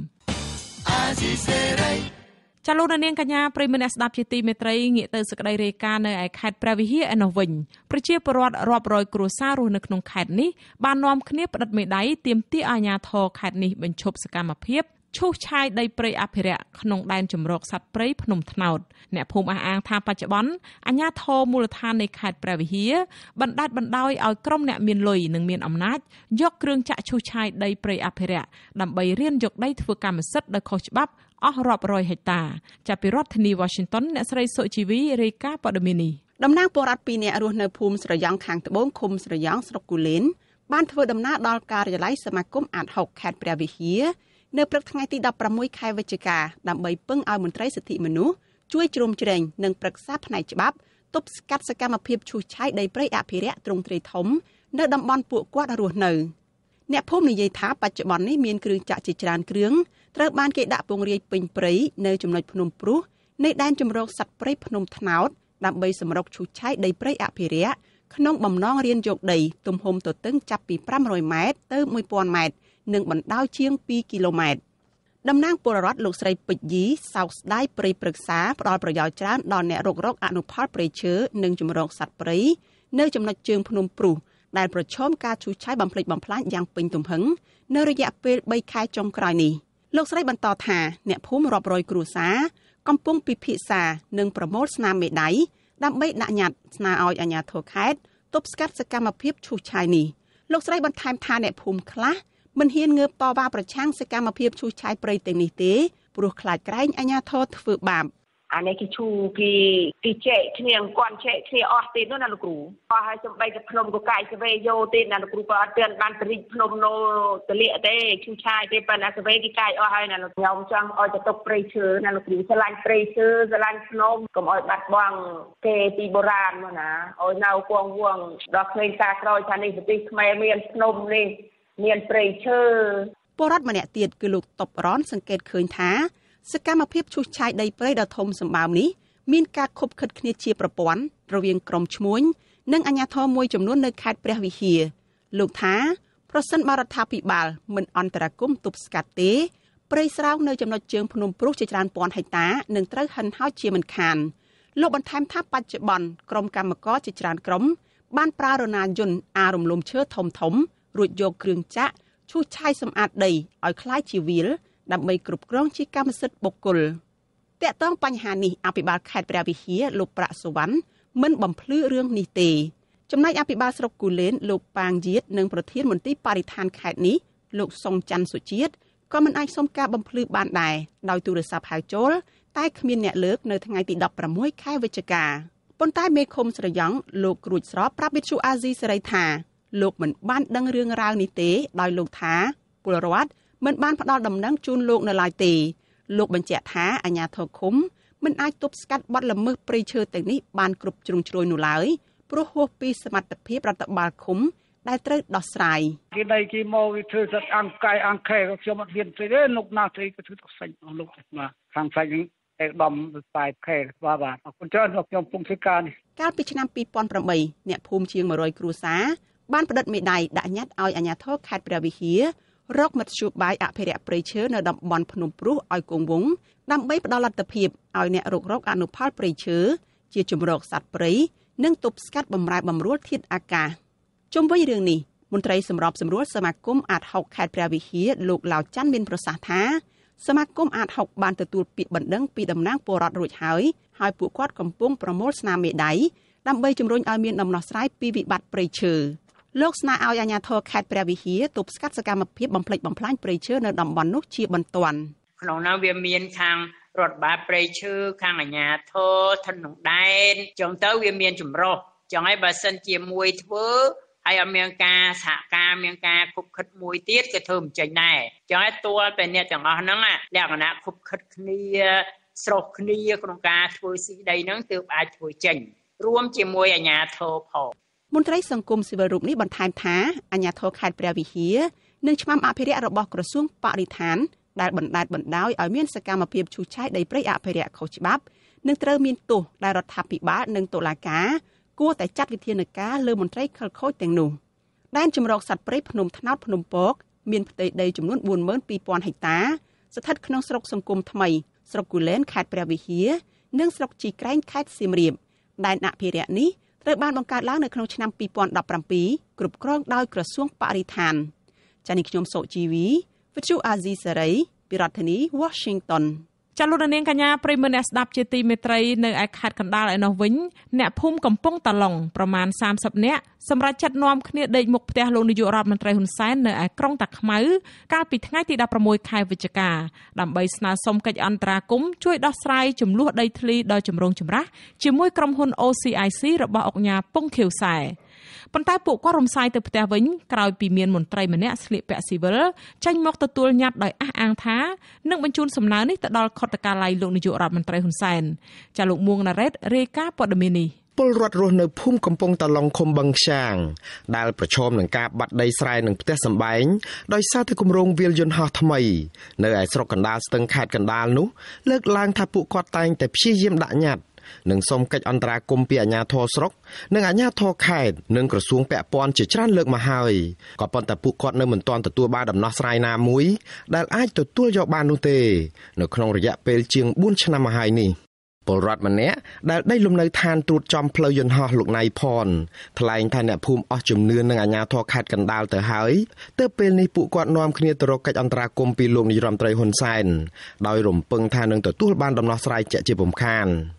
ចលនានាងកញ្ញាប្រិយមិត្តអ្នកស្ដាប់ជាទីមេត្រីងាកទៅសេចក្តីរាយការណ៍នៅឯខេត្តព្រះវិហារឯនោះវិញប្រជាពលរដ្ឋរាប់រយគ្រួសាររស់នៅក្នុងខេត្តនេះបាននាំគ្នាផ្តិតមេដៃទាមទារអាជ្ញាធរខេត្តនេះបញ្ឈប់សកម្មភាពឈូសឆាយដីព្រៃអភិរក្សក្នុងដែនជម្រកសត្វព្រៃភ្នំត្នោតអ្នកភូមិអះអាងថាបច្ចុប្បន្នអាជ្ញាធរមូលដ្ឋាននៃខេត្តព្រះវិហារបណ្ដាច់បណ្ដោយឲ្យក្រុមអ្នកមានលុយនិងមានអំណាចយកគ្រឿងចាក់ឈូសឆាយដីព្រៃអភិរក្សដើម្បីរៀនយកដីធ្វើកម្មសិទ្ធិដោយខុសច្បាប់អស់រាប់រយហិកតាចាប់ពីរដ្ឋធានី Washington អ្នកស្រីសុជីវីរាយការណ៍ព័ត៌មាននេះតំណាងពលរដ្ឋ2នាក់រស់នៅភូមិស្រយ៉ង់ខាងត្បូងឃុំស្រយ៉ង់ស្រុកគូលែនបានធ្វើដំណើរដល់ការិយាល័យសមាគមអាត6ខេត្តព្រះវិហារនៅព្រឹកថ្ងៃទី16ខែវិច្ឆិកាដើម្បីពឹងឲ្យមន្ត្រីសិទ្ធិមនុស្សជួយជ្រោមជ្រែងនិងប្រឹក្សាផ្នែកច្បាប់ទប់ស្កាត់សកម្មភាពឈូសឆាយដីព្រៃអភិរក្សទ្រង់ទ្រាយធំនៅតំបន់ពួកគាត់រស់នៅអ្នកភូមិនិយាយថាបច្ចុប្បន្ននេះមានគ្រឿងចាក់ជាច្រើនគ្រឿងត្រូវបានគេដាក់ពង្រាយពេញព្រៃនៅចំណុចភ្នំព្រោះនៃដែនជម្រកសត្វព្រៃភ្នំត្នោតដើម្បីសម្រុកឈូសឆាយដីព្រៃអភិរក្សក្នុងបំណងរៀនយកដីទំហំទទឹងចាប់ពី500ម៉ែត្រទៅ1000ម៉ែត្រនិងបណ្ដោយជាង2គីឡូម៉ែត្រតំណាងពលរដ្ឋលោកស្រីពេជ្រយីសោកស្ដាយព្រៃព្រឹក្សាផ្ដល់ប្រយោជន៍ច្រើនដល់អ្នករករកអនុផលព្រៃឈើនិងជំរកសត្វព្រៃនៅចំណុចជើងភ្នំព្រោះដែលប្រឈមការឈូសឆាយបំផ្លិចបំផ្លាញយ៉ាងពេញទំហឹងនៅរយៈពេល3ខែចុងក្រោយនេះលោកស្រីបន្តថាអ្នកភូមិរាប់រយគ្រួសារកំពុងពិភាក្សានិងប្រមូលស្នាមមេដៃដើម្បីដាក់ញត្តិស្នើឲ្យអាជ្ញាធរខេត្តទប់ស្កាត់សកម្មភាពឈូសឆាយនេះលោកស្រីបន្ថែមថាអ្នកភូមិខ្លះមិនហ៊ានងើបតវ៉ាប្រឆាំងសកម្មភាពឈូសឆាយព្រៃទាំងនេះទេព្រោះខ្លាចក្រែងអាជ្ញាធរធ្វើបាបអានេះគេឈូគេចែកគ្នាអង្គន់ចែកគ្នាអស់ទៀតនោះណាលោកគ្រូអស់ហើយសំបីតែភ្នំកកាយសវេយោទៀតណាលោកគ្រូក៏អត់ទាន់បានបរិចភ្នំនោះទលាក់ទេឈូឆាយទេប៉ុន្តែសវេគេកាយអស់ហើយណាលោកខ្ញុំចង់ឲ្យទៅទុកព្រៃឈើណាលោកគ្រូស្រឡាញ់ព្រៃឈើស្រឡាញ់ភ្នំកុំឲ្យបាត់បង់គេពីបុរាណមកណាឲ្យនៅគង់វងដល់ក្មេងការក្រោយថានេះប្រទេសខ្មែរមានភ្នំនេះមានព្រៃឈើពលរដ្ឋម្នាក់ទៀតគឺលោកតបរ៉នសង្កេតឃើញថាសកម្មភាពឈូសឆាយដីព្រៃដ៏ធំសម្បើមនេះមានការខុបខិតគ្នាជាប្រព័ន្ធរវាងក្រុមឈ្មួញនិងអាជ្ញាធរមួយចំនួននៅខេត្តព្រះវិហារលោកថាប្រសិនបរដ្ឋាភិបាលមិនអន្តរាគមន៍ទប់ស្កាត់ទេព្រៃស្រោងនៅចំណុចជើងភ្នំព្រុសជាច្រើនពាន់ហិកតានឹងត្រូវហិនហោចជាមិនខានលោកបន្ថែមថាបច្ចុប្បន្នក្រុមកម្មករជាច្រើនក្រុមបានប្រើរណារយន្តអារំលំឈើធំៗរួចយកគ្រឿងចាក់ឈូសឆាយសម្អាតដីឲ្យคล้ายជាវាលដើម្បីគ្រប់គ្រងជាកម្មសិទ្ធិបុគ្គលតាក់ទងបញ្ហានេះអភិបាលខេត្តព្រះវិហារលោកប្រាក់សុវណ្ណមិនបំភ្លឺរឿងនេះទេចំណែកអភិបាលស្រុកគូលែនលោកប៉ាងយាតនិងប្រធានមន្ទីរបរិស្ថានខេត្តនេះលោកសុងច័ន្ទសុជាតិក៏មិនអាចសុំការបំភ្លឺបានដែរដោយទូរស័ព្ទហៅចូលតែគ្មានអ្នកលើកនៅថ្ងៃទី16ខែវិច្ឆិកាប៉ុន្តែមេឃុំស្រយ៉ង់លោកគ្រួចស្របប្រាប់វិទ្យុអាស៊ីសេរីថាលោកមិនបានដឹងរឿងរ៉ាវនេះទេដោយលោកថាពលរដ្ឋមិនបានផ្ដល់ដំណឹងជូនលោកនៅឡើយទេលោកបញ្ជាក់ថាអាជ្ញាធរឃុំមិនអាចទប់ស្កាត់បទល្មើសព្រៃឈើទាំងនេះបានគ្រប់ជ្រុងជ្រោយនោះឡើយព្រោះហួសពីសមត្ថភាពរដ្ឋបាលឃុំដែលត្រូវដោះស្រាយគេដៃគេមកវាធ្វើសត្វអង្គខែខ្ញុំអត់មានទេលោកណាស្រីក៏ធ្វើសាច់លោកមកខាងសាច់នេះឯកឧត្តម8ខែបាទអរគុណច្រើនខ្ញុំពងធ្វើការនេះកាលពីឆ្នាំ2008អ្នកភូមិជាង100គ្រួសារបានផ្តិតមេដាយដាក់ញត្តិឲ្យអាជ្ញាធរខេត្តព្រះវិហាររកមធ្យោបាយអភិរក្សព្រៃឈើនៅតំបន់ភ្នំព្រុសឲ្យគង់វង្សដើម្បីផ្ដល់លទ្ធភាពឲ្យអ្នករុករកអនុផលព្រៃឈើជាជំរកសត្វព្រៃនិងទប់ស្កាត់បម្រែបម្រួលធាតុអាកាសជុំវិញរឿងនេះមន្ត្រីសម្របសម្រួលសមាគមអាត6ខេត្តព្រះវិហារលោកឡាវច័ន្ទមានប្រសាសន៍ថាសមាគមអាត6បានទទួលពាក្យបណ្ដឹងពីតំណាងពលរដ្ឋរួចហើយពួកគាត់កំពុងប្រមូលស្នាមមេដៃដើម្បីជំរុញឲ្យមានដំណោះស្រាយពីវិបត្តិព្រៃឈើលោកស្នើឲ្យអាជ្ញាធរខេត្តព្រះវិហារទប់ស្កាត់សកម្មភាពបំផ្លិចបំផ្លាញព្រៃឈើនៅតំបន់នោះជាបន្ទាន់ក្នុងនោះវាមានខាងរដ្ឋបាលព្រៃឈើខាងអាជ្ញាធរឋាននោះដែរចឹងទៅវាមានចម្រុះចឹងហើយបើសិនជាមួយធ្វើហើយអត់មានការសហការមានការខុបខិតមួយទៀតក៏ធ្វើមិនចេញដែរចឹងហើយទល់តែអ្នកទាំងអស់ហ្នឹងលក្ខណៈខុបខិតគ្នាស្រុះគ្នាក្នុងការធ្វើស៊ីដីហ្នឹងទើបអាចធ្វើចេញរួមជាមួយអាជ្ញាធរផងមន្ត្រីសង្គមស៊ីវិលរូបនេះបន្ថែមថាអាជ្ញាធរខេត្តព្រះវិហារនិងឆ្មាំអភិរក្សរបស់ក្រសួងបរិស្ថានដែលបណ្តែតបណ្តោយឲ្យមានសកម្មភាពឈូសឆាយដីព្រៃអភិរក្សខុសច្បាប់នឹងត្រូវមានទោសដែលរដ្ឋាភិបាលនិងតុលាការគួរតែចាត់វិធានការលើមន្ត្រីខិលខូចទាំងនោះដែនជម្រកសត្វព្រៃភ្នំថ្នោតភ្នំពកមានផ្ទៃដីចំនួន 42,000 ហិកតា ស្ថិតក្នុងស្រុកសង្គមថ្មីស្រុកគូលែនខេត្តព្រះវិហារនិងស្រុកជីក្រែងខេត្តសៀមរាបដែនអភិរក្សនេះត្រូវបានបង្កើតឡើងនៅក្នុងឆ្នាំ2017គ្រប់គ្រងដោយក្រសួងបរិស្ថានចា៎នេះខ្ញុំសុជីវីវិទ្យុអាស៊ីសេរីពីរដ្ឋធានី Washington ចាលោកនាងកញ្ញាប្រិមមអ្នកស្ដាប់ជាទីមេត្រីនៅឯខេត្តកណ្ដាលឯនោះវិញអ្នកភូមិកំពង់តាឡុងប្រមាណ30នាក់សម្រាប់ចាត់នាំគ្នាដេកមុខផ្ទះលោកនាយករដ្ឋមន្ត្រីហ៊ុនសែននៅឯក្រុងតាខ្មៅកាលពីថ្ងៃទី16ខែវិច្ឆិកាដើម្បីស្នើសុំកិច្ចអន្តរាគមន៍ជួយដោះស្រាយចំនួនដីធ្លីដ៏ចម្រូងចម្រាសជាមួយក្រុមហ៊ុន OCIC របស់អង្គការពងខៀវសែប៉ុន្តែពួកគាត់រំសាយទៅផ្ទះវិញក្រោយពីមានមន្ត្រីម្នាក់ស្លៀកពាក់ស៊ីវិលចេញមកទទួលញត្តិដោយអះអាងថានឹងបញ្ជូនសំណើនេះទៅដល់ខុទ្ទកាល័យលោកនាយករដ្ឋមន្ត្រីហ៊ុនសែនចាលោកមួងណារ៉េតរាយការណ៍ព័ត៌មាននេះពលរដ្ឋរស់នៅភូមិកំពង់តាឡុងឃុំបឹងខ្យាងដែលប្រឈមនឹងការបាត់ដីស្រែនិងផ្ទះសម្បែងដោយសារតែគម្រោងវាលយន្តហោះថ្មីនៅឯស្រុកកណ្ដាលស្ទឹងខេត្តកណ្ដាលនោះលើកឡើងថាពួកគាត់តែងតែព្យាយាមដាក់ញត្តិនិងសូមកិច្ចអន្តរាគមន៍ពីអាជ្ញាធរស្រុកនិងអាជ្ញាធរខេត្តនិងក្រសួងពាក់ព័ន្ធជាច្រើនលើកមកហើយក៏ប៉ុន្តែពួកគាត់នៅមិនទាន់ទទួលបានដំណោះស្រាយណាមួយដែលអាចទទួលយកបាននោះទេនៅក្នុងរយៈពេលជាង4ឆ្នាំមកហើយនេះពលរដ្ឋម្នាក់ដែលដីលំនៅឋានត្រួតចំផ្លូវយន្តហោះលោកណៃផនថ្លែងថាអ្នកភូមិអស់ជំនឿនឹងអាជ្ញាធរខេត្តកណ្ដាលទៅហើយទើបពេលនេះពួកគាត់នាំគ្នាទៅរកកិច្ចអន្តរាគមន៍ពីលោកនាយរដ្ឋមន្ត្រីហ៊ុនសែនដោយរំពឹងថានឹងទទួលបានដំណោះស្រាយជាក់ជាពំខាន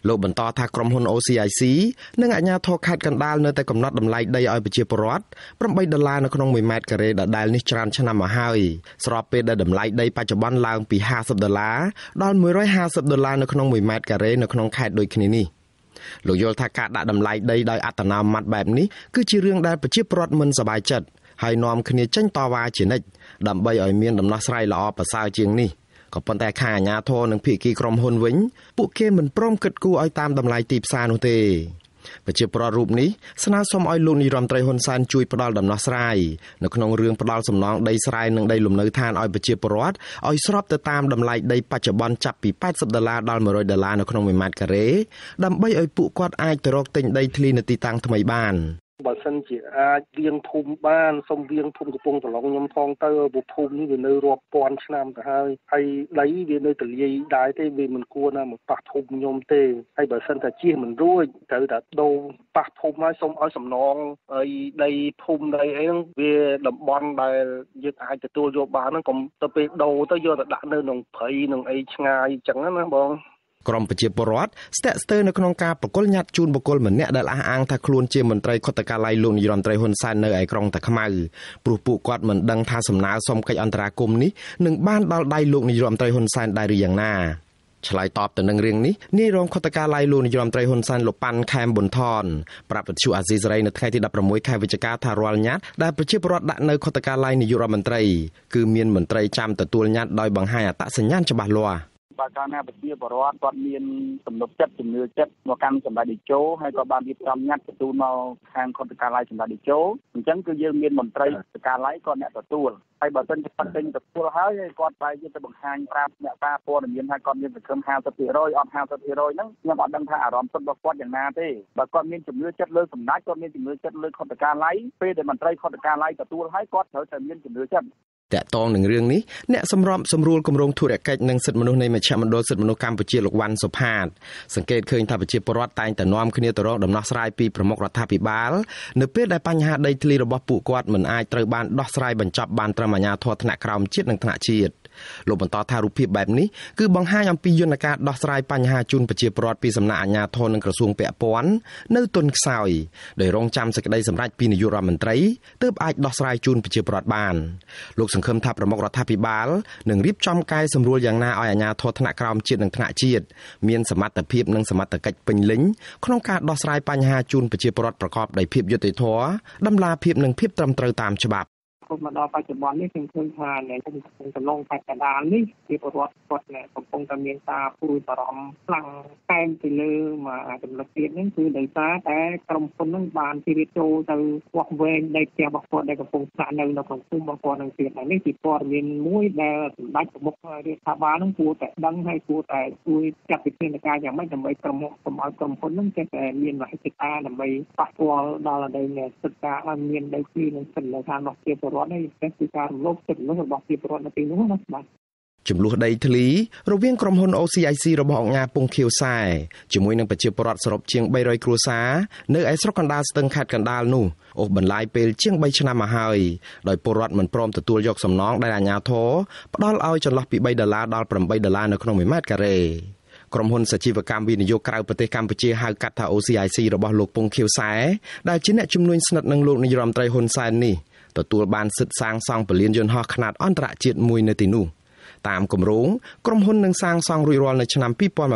លោកបន្តថាក្រុមហ៊ុន OCIC និងអាជ្ញាធរខេត្តកណ្ដាលនៅតែកំណត់តម្លៃដីឲ្យប្រជាពលរដ្ឋ$8នៅក្នុង1ម៉ែត្រការ៉េដដែលនេះច្រើនឆ្នាំមកហើយស្របពេលដែលតម្លៃដីបច្ចុប្បន្នឡើងពី$50ដល់$150នៅក្នុង1ម៉ែត្រការ៉េនៅក្នុងខេត្តដូចគ្នានេះលោកយល់ថាការដាក់តម្លៃដីដោយអត្តនោម័តបែបនេះគឺជារឿងដែលប្រជាពលរដ្ឋមិនសប្បាយចិត្តហើយនាំគ្នាចេញតវ៉ាជានិច្ចដើម្បីឲ្យមានដំណោះស្រាយល្អប្រសើរជាងនេះក៏ប៉ុន្តែខាងអាជ្ញាធរនិងភាគីក្រុមហ៊ុនវិញពួកគេមិនព្រមគិតគូរឲ្យតាមតម្លៃទីផ្សារនោះទេប្រជាពលរដ្ឋរូបនេះស្នើសុំឲ្យលោកនាយរដ្ឋមន្ត្រីហ៊ុនសែនជួយផ្ដល់ដំណោះស្រាយនៅក្នុងរឿងផ្ដល់សំណងដីស្រែនិងដីលំនៅឋានឲ្យប្រជាពលរដ្ឋឲ្យស្របទៅតាមតម្លៃដីបច្ចុប្បន្នចាប់ពី$80ដល់$100នៅក្នុង1ម៉ែត្រការ៉េដើម្បីឲ្យពួកគាត់អាចទៅរកទិញដីធ្លីនៅទីតាំងថ្មីបានបើសិនជាអាចវៀងភូមិបានសូមវៀងភូមិកំពង់ត្រឡងខ្ញុំផងទៅព្រោះភូមិនេះវានៅរាប់ពាន់ឆ្នាំទៅហើយដីវានៅទលាយដែរទេវាមិនគួរណាមកប៉ះភូមិខ្ញុំទេហើយបើសិនតែជៀសមិនរួចត្រូវតែដូរប៉ះភូមិហើយសូមឲ្យសំណងហើយដីភូមិដីអីហ្នឹងវាតំបន់ដែលយើងអាចទទួលយកបានហ្នឹងកុំទៅពេលដូរទៅយកទៅដាក់នៅក្នុងព្រៃនឹងអីឆ្ងាយអញ្ចឹងណាបងក្រុមប្រជាពលរដ្ឋស្ទាក់ស្ទើរនៅក្នុងការប្រគល់ញត្តិជូនបុគ្គលម្នាក់ដែលអះអាងថាខ្លួនជាមន្ត្រីខុទ្ទកាល័យលោកនាយរដ្ឋមន្ត្រីហ៊ុនសែននៅឯក្រុងតាខ្មៅព្រោះពួកគាត់មិនដឹងថាសំណើសុំកិច្ចអន្តរាគមន៍នេះនឹងបានដល់ដៃលោកនាយរដ្ឋមន្ត្រីហ៊ុនសែនដែរឬយ៉ាងណាឆ្លើយតបទៅនឹងរឿងនេះនាយរងខុទ្ទកាល័យលោកនាយរដ្ឋមន្ត្រីហ៊ុនសែនលោកប៉ាន់ខែមប៊ុនថនប្រាប់វិទ្យុអាស៊ីសេរីនៅថ្ងៃទី16ខែវិច្ឆិកាថារាល់ញត្តិដែលប្រជាពលរដ្ឋដាក់នៅខុទ្ទកាល័យនាយករដ្ឋមន្ត្រីគឺមានមន្ត្រីចាំទទួលញត្តិដោយបង្ហាញអត្តសញ្ញាណច្បាស់លាស់បើកាលណាប្រជាពលរដ្ឋគាត់មានទំនុកចិត្តជំនឿចិត្តមកកាន់សម្ដេចតេជោហើយក៏បានរៀបចំញត្តិទទួលមកខាងខុទ្ទកាល័យសម្ដេចតេជោអញ្ចឹងគឺយើងមានមន្ត្រីខុទ្ទកាល័យក៏អ្នកទទួលហើយបើមិនគាត់ទិញទទួលហើយគាត់បែរជាទៅបង្ហាញប្រាប់អ្នកសារព័ត៌មានថាគាត់មានសង្ឃឹម 50% អត់ 50% ហ្នឹងខ្ញុំអត់ដឹងថាអារម្មណ៍សុទ្ធរបស់គាត់យ៉ាងណាទេបើគាត់មានជំនឿចិត្តលើសម្ដេចគាត់មានជំនឿចិត្តលើខុទ្ទកាល័យពេលដែលមន្ត្រីខុទ្ទកាល័យទទួលហើយគាត់ត្រូវតែមានជំនឿចិត្តតាក់ទងនឹងរឿងនេះអ្នកសម្របសម្រួលគម្រោងធុរកិច្ចនិងសិទ្ធិមនុស្សនៃមជ្ឈមណ្ឌលសិទ្ធិមនុស្សកម្ពុជាលោកវ៉ាន់សុផាតសង្កេតឃើញថាប្រជាពលរដ្ឋតែងតែនាំគ្នាទៅរកដំណោះស្រាយពីប្រមុខរដ្ឋាភិបាលនៅពេលដែលបញ្ហាដីធ្លីរបស់ពួកគាត់មិនអាចត្រូវបានដោះស្រាយបញ្ចប់បានត្រឹមអាជ្ញាធរថ្នាក់ក្រោមជាតិនិងថ្នាក់ជាតិលោកបន្តថារូបភាពបែបនេះគឺបង្ហាញអំពីយន្តការដោះស្រាយបញ្ហាជូនប្រជាពលរដ្ឋពីសំណាក់អាជ្ញាធរនិងក្រសួងពាក់ព័ន្ធនៅទន់ខ្សោយដោយរងចាំសេចក្តីសម្រេចពីនាយករដ្ឋមន្ត្រីទើបអាចដោះស្រាយជូនប្រជាពលរដ្ឋបានលោកសង្ឃឹមថាប្រមុខរដ្ឋាភិបាលនឹងរៀបចំកែសម្រួលយ៉ាងណាឲ្យអាជ្ញាធរថ្នាក់ក្រោមជាតិនិងថ្នាក់ជាតិមានសមត្ថភាពនិងសមត្ថកិច្ចពេញលេញក្នុងការដោះស្រាយបញ្ហាជូនប្រជាពលរដ្ឋប្រកបដោយភាពយុត្តិធម៌តម្លាភាពនិងភាពត្រឹមត្រូវតាមច្បាប់មកដល់បច្ចុប្បន្ននេះខ្ញុំឃើញថានៅក្នុងកំឡុងខេត្តកណ្ដាលនេះជាពលរដ្ឋគាត់កំពុងតែមានការព្រួយបារម្ភខ្លាំងតែទៅលើមកចំណុចទៀតហ្នឹងគឺដោយសារតែក្រុមហ៊ុនហ្នឹងបានជ្រៀតចូលទៅវាស់វែងដីផ្ទះរបស់គាត់ដែលកំពុងស្នាក់នៅក្នុងភូមិរបស់គាត់នឹងទៀតហើយនេះជាព័ត៌មានមួយដែលសម្ដេចប្រមុខរដ្ឋាភិបាលហ្នឹងគួរតែដឹងហើយគួរតែជួយចាត់វិធានការយ៉ាងម៉េចដើម្បីប្រមូលកុំឲ្យក្រុមហ៊ុនហ្នឹងចេះតែមានមហិច្ឆតាដើម្បីប៉ះពាល់ដល់ដីសិទ្ធិការឲ្យមានដីធ្លីនិងសិទ្ធិនៅខាងរបស់ជាពលរដ្ឋនេះគឺការរំលោភសិទ្ធិមនុស្សរបស់ប្រជាពលរដ្ឋនៅទីនោះណាបាទចំនួនដីធ្លីរវាងក្រុមហ៊ុន OCIC របស់អង្គការពងខៀវខ្សែជាមួយនឹងប្រជាពលរដ្ឋសរុបជាង300គ្រួសារនៅឯស្រុកកណ្ដាលស្ទឹងខេត្តកណ្ដាលនោះអូសបន្លាយពេលជាង3ឆ្នាំមកហើយដោយពលរដ្ឋមិនព្រមទទួលយកសំណងដែលអាជ្ញាធរផ្ដល់ឲ្យចន្លោះពី$3ដល់$8នៅក្នុង1ម៉ែត្រការ៉េក្រុមហ៊ុនសជីវកម្មវិនិយោគក្រៅប្រទេសកម្ពុជាហៅកាត់ថា OCIC របស់លោកពងខៀវខ្សែដែលជាអ្នកជំនួយស្និទ្ធនឹងលោកនាយរដ្ឋមន្ត្រីហ៊ុនសែននេះទទួលបានសិទ្ធិសាងសង់ពលានយន្តហោះខ្នាតអន្តរជាតិមួយនៅទីនោះតាមគម្រោងក្រុមហ៊ុននឹងសាងសង់រួចរាល់នៅឆ្នាំ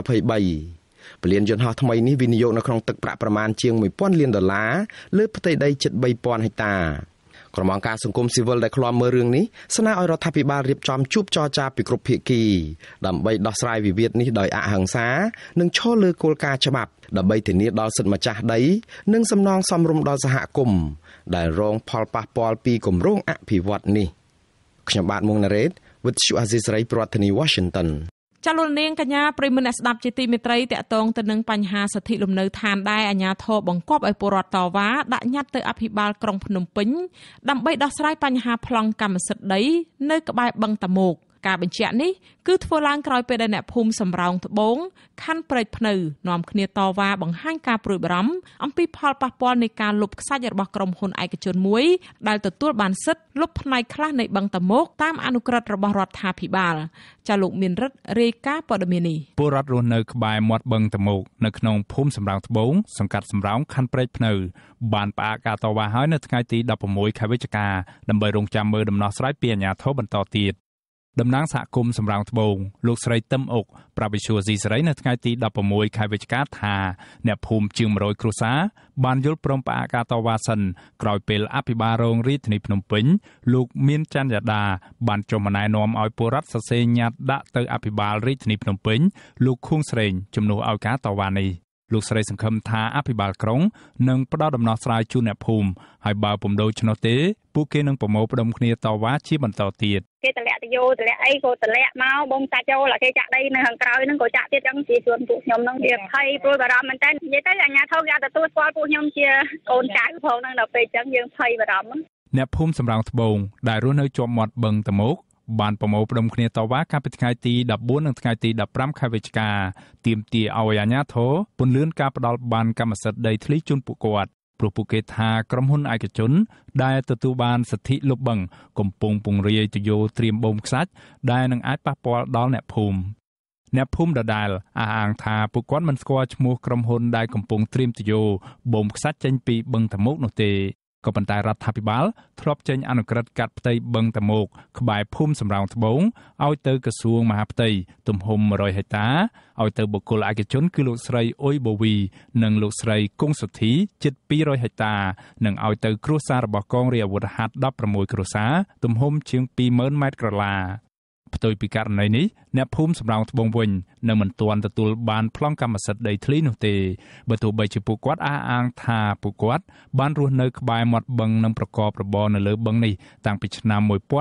2023ពលានយន្តហោះថ្មីនេះវិនិយោគនៅក្នុងទឹកប្រាក់ប្រមាណជាង$1000 លានលើផ្ទៃដីជិត3000ហិកតាក្រុមអង្គការសង្គមស៊ីវិលដែលឃ្លាំមើលរឿងនេះស្នើឲ្យរដ្ឋាភិបាលរៀបចំជួបចរចាពីគ្រប់ភាគីដើម្បីដោះស្រាយវិវាទនេះដោយអហិង្សានិងឈលលើគោលការណ៍ច្បាប់ដើម្បីធានាដល់សិទ្ធិម្ចាស់ដីនិងសំណងសមរម្យដល់សហគមន៍ដែលរងផលប៉ះពាល់ពីគម្រោងអភិវឌ្ឍន៍នេះខ្ញុំបាទមុងណារ៉េត with Shu Azisari ប្រធានាទី Washington ចលនាកញ្ញាប្រិមនស្ដាប់ជាទីមេត្រីតាក់ទងទៅនឹងបញ្ហាសិទ្ធិលំនៅឋានដែលអាជ្ញាធរបង្គាប់ឲ្យពលរដ្ឋតវ៉ាដាក់ញត្តិទៅអភិបាលក្រុងភ្នំពេញដើម្បីដោះស្រាយបញ្ហាប្លង់កម្មសិទ្ធិដីនៅក្បែរបឹងតាមុកការបញ្ជាក់នេះគឺធ្វើឡើងក្រោយពេលដែលអ្នកភូមិសំរោងត្បូងខណ្ឌព្រែកភ្នៅនាំគ្នាតវ៉ាបង្ហាញការព្រួយបារម្ភអំពីផលប៉ះពាល់នៃការលុបខ្សាច់របស់ក្រុមហ៊ុនឯកជនមួយដែលទទួលបានសិទ្ធិលុបផ្នែកខ្លះនៃបឹងតមោកតាមអនុក្រឹត្យរបស់រដ្ឋាភិបាលចាលោកមានរិទ្ធរាយការណ៍ព័ត៌មាននេះពលរដ្ឋរស់នៅក្បែរមាត់បឹងតមោកនៅក្នុងភូមិសំរោងត្បូងសង្កាត់សំរោងខណ្ឌព្រែកភ្នៅបានផ្អាកការតវ៉ាហើយនៅថ្ងៃទី16ខែវិច្ឆិកាដើម្បីរងចាំមើលដំណោះស្រាយពីអាជ្ញាធរបន្តទៀតតំណាងសហគមន៍សំរោងត្បូងលោកស្រីទឹមអុកប្រាប់វិទ្យុស៊ីសេរីនៅថ្ងៃទី16ខែវិច្ឆិកាថាអ្នកភូមិជាង100គ្រួសារបានយល់ព្រមផ្អាកការតវ៉ាសិនក្រោយពេលអភិបាលរងរាជធានីភ្នំពេញលោកមានច័ន្ទយ៉ាដាបានចុះមកណែនាំឲ្យពលរដ្ឋសរសេរញត្តិដាក់ទៅអភិបាលរាជធានីភ្នំពេញលោកខួងស្រេងជំនួសឲ្យការតវ៉ានេះលោកស្រីសង្ឃឹមថាអភិបាលក្រុងនឹងផ្ដល់ដំណោះស្រាយជូនអ្នកភូមិហើយបើពុំដូច្នោះទេពួកគេនឹងប្រមូលផ្ដុំគ្នាតវ៉ាជាបន្តទៀតគេតម្លាក់ទៅយោតម្លាក់អីក៏តម្លាក់មកបងចាក់ចូលគេចាក់ដីនៅខាងក្រោយហ្នឹងក៏ចាក់ទៀតចឹងជាជួនពួកខ្ញុំហ្នឹងវាភ័យព្រួយបារម្ភមែនតើនិយាយទៅអាជ្ញាធរគេអត់ទទួលស្គាល់ពួកខ្ញុំជាកូនចៅផងហ្នឹងដល់ពេលចឹងយើងភ័យបារម្ភអ្នកភូមិសំរោងត្បូងដែលរស់នៅជាប់មាត់បឹងតមោកបានប្រមូលផ្ដុំគ្នាតវ៉ាកាលពីថ្ងៃទី14និងថ្ងៃទី15ខែវិច្ឆិកាទាមទារឲ្យអាជ្ញាធរពន្យាការផ្ដាល់បានកម្មសិទ្ធិដីធ្លីជូនពួកគាត់ព្រោះពួកគេថាក្រុមហ៊ុនឯកជនដែលទទួលបានសិទ្ធិលុបបឹងកំពុងពង្រាយទយោត្រៀមបូមខ្សាច់ដែលនឹងអាចប៉ះពាល់ដល់អ្នកភូមិដដែលអះអាងថាពួកគាត់មិនស្គាល់ឈ្មោះក្រុមហ៊ុនដែលកំពុងត្រៀមទយោបូមខ្សាច់ចេញពីបឹងតមោកនោះទេក៏ប៉ុន្តែរដ្ឋាភិបាលធ្លាប់ចេញអនុក្រឹត្យកាត់ផ្ទៃបឹងតមោកក្បែរភូមិសំរោងត្បូងឲ្យទៅក្រសួងមហាផ្ទៃទំហំ100ហិកតាឲ្យទៅបុគ្គលឯកជនគឺលោកស្រីអ៊ុយបូវីនិងលោកស្រីគង់សុធីជិត200ហិកតានិងឲ្យទៅគ្រួសាររបស់កងរាជអាវុធហត្ថ16គ្រួសារទំហំជាង20000ម៉ែត្រក្រឡាផ្ទុយពីករណីនេះអ្នកភូមិសំរោងត្បូងវិញនៅមិនទាន់ទទួលបានប្លង់កម្មសិទ្ធិដីធ្លីនោះទេបើទោះបីជាពួកគាត់អះអាងថាពួកគាត់បានរស់នៅក្បែរមាត់បឹងនិងប្រកបរបរនៅលើបឹងនេះតាំងពីឆ្នាំ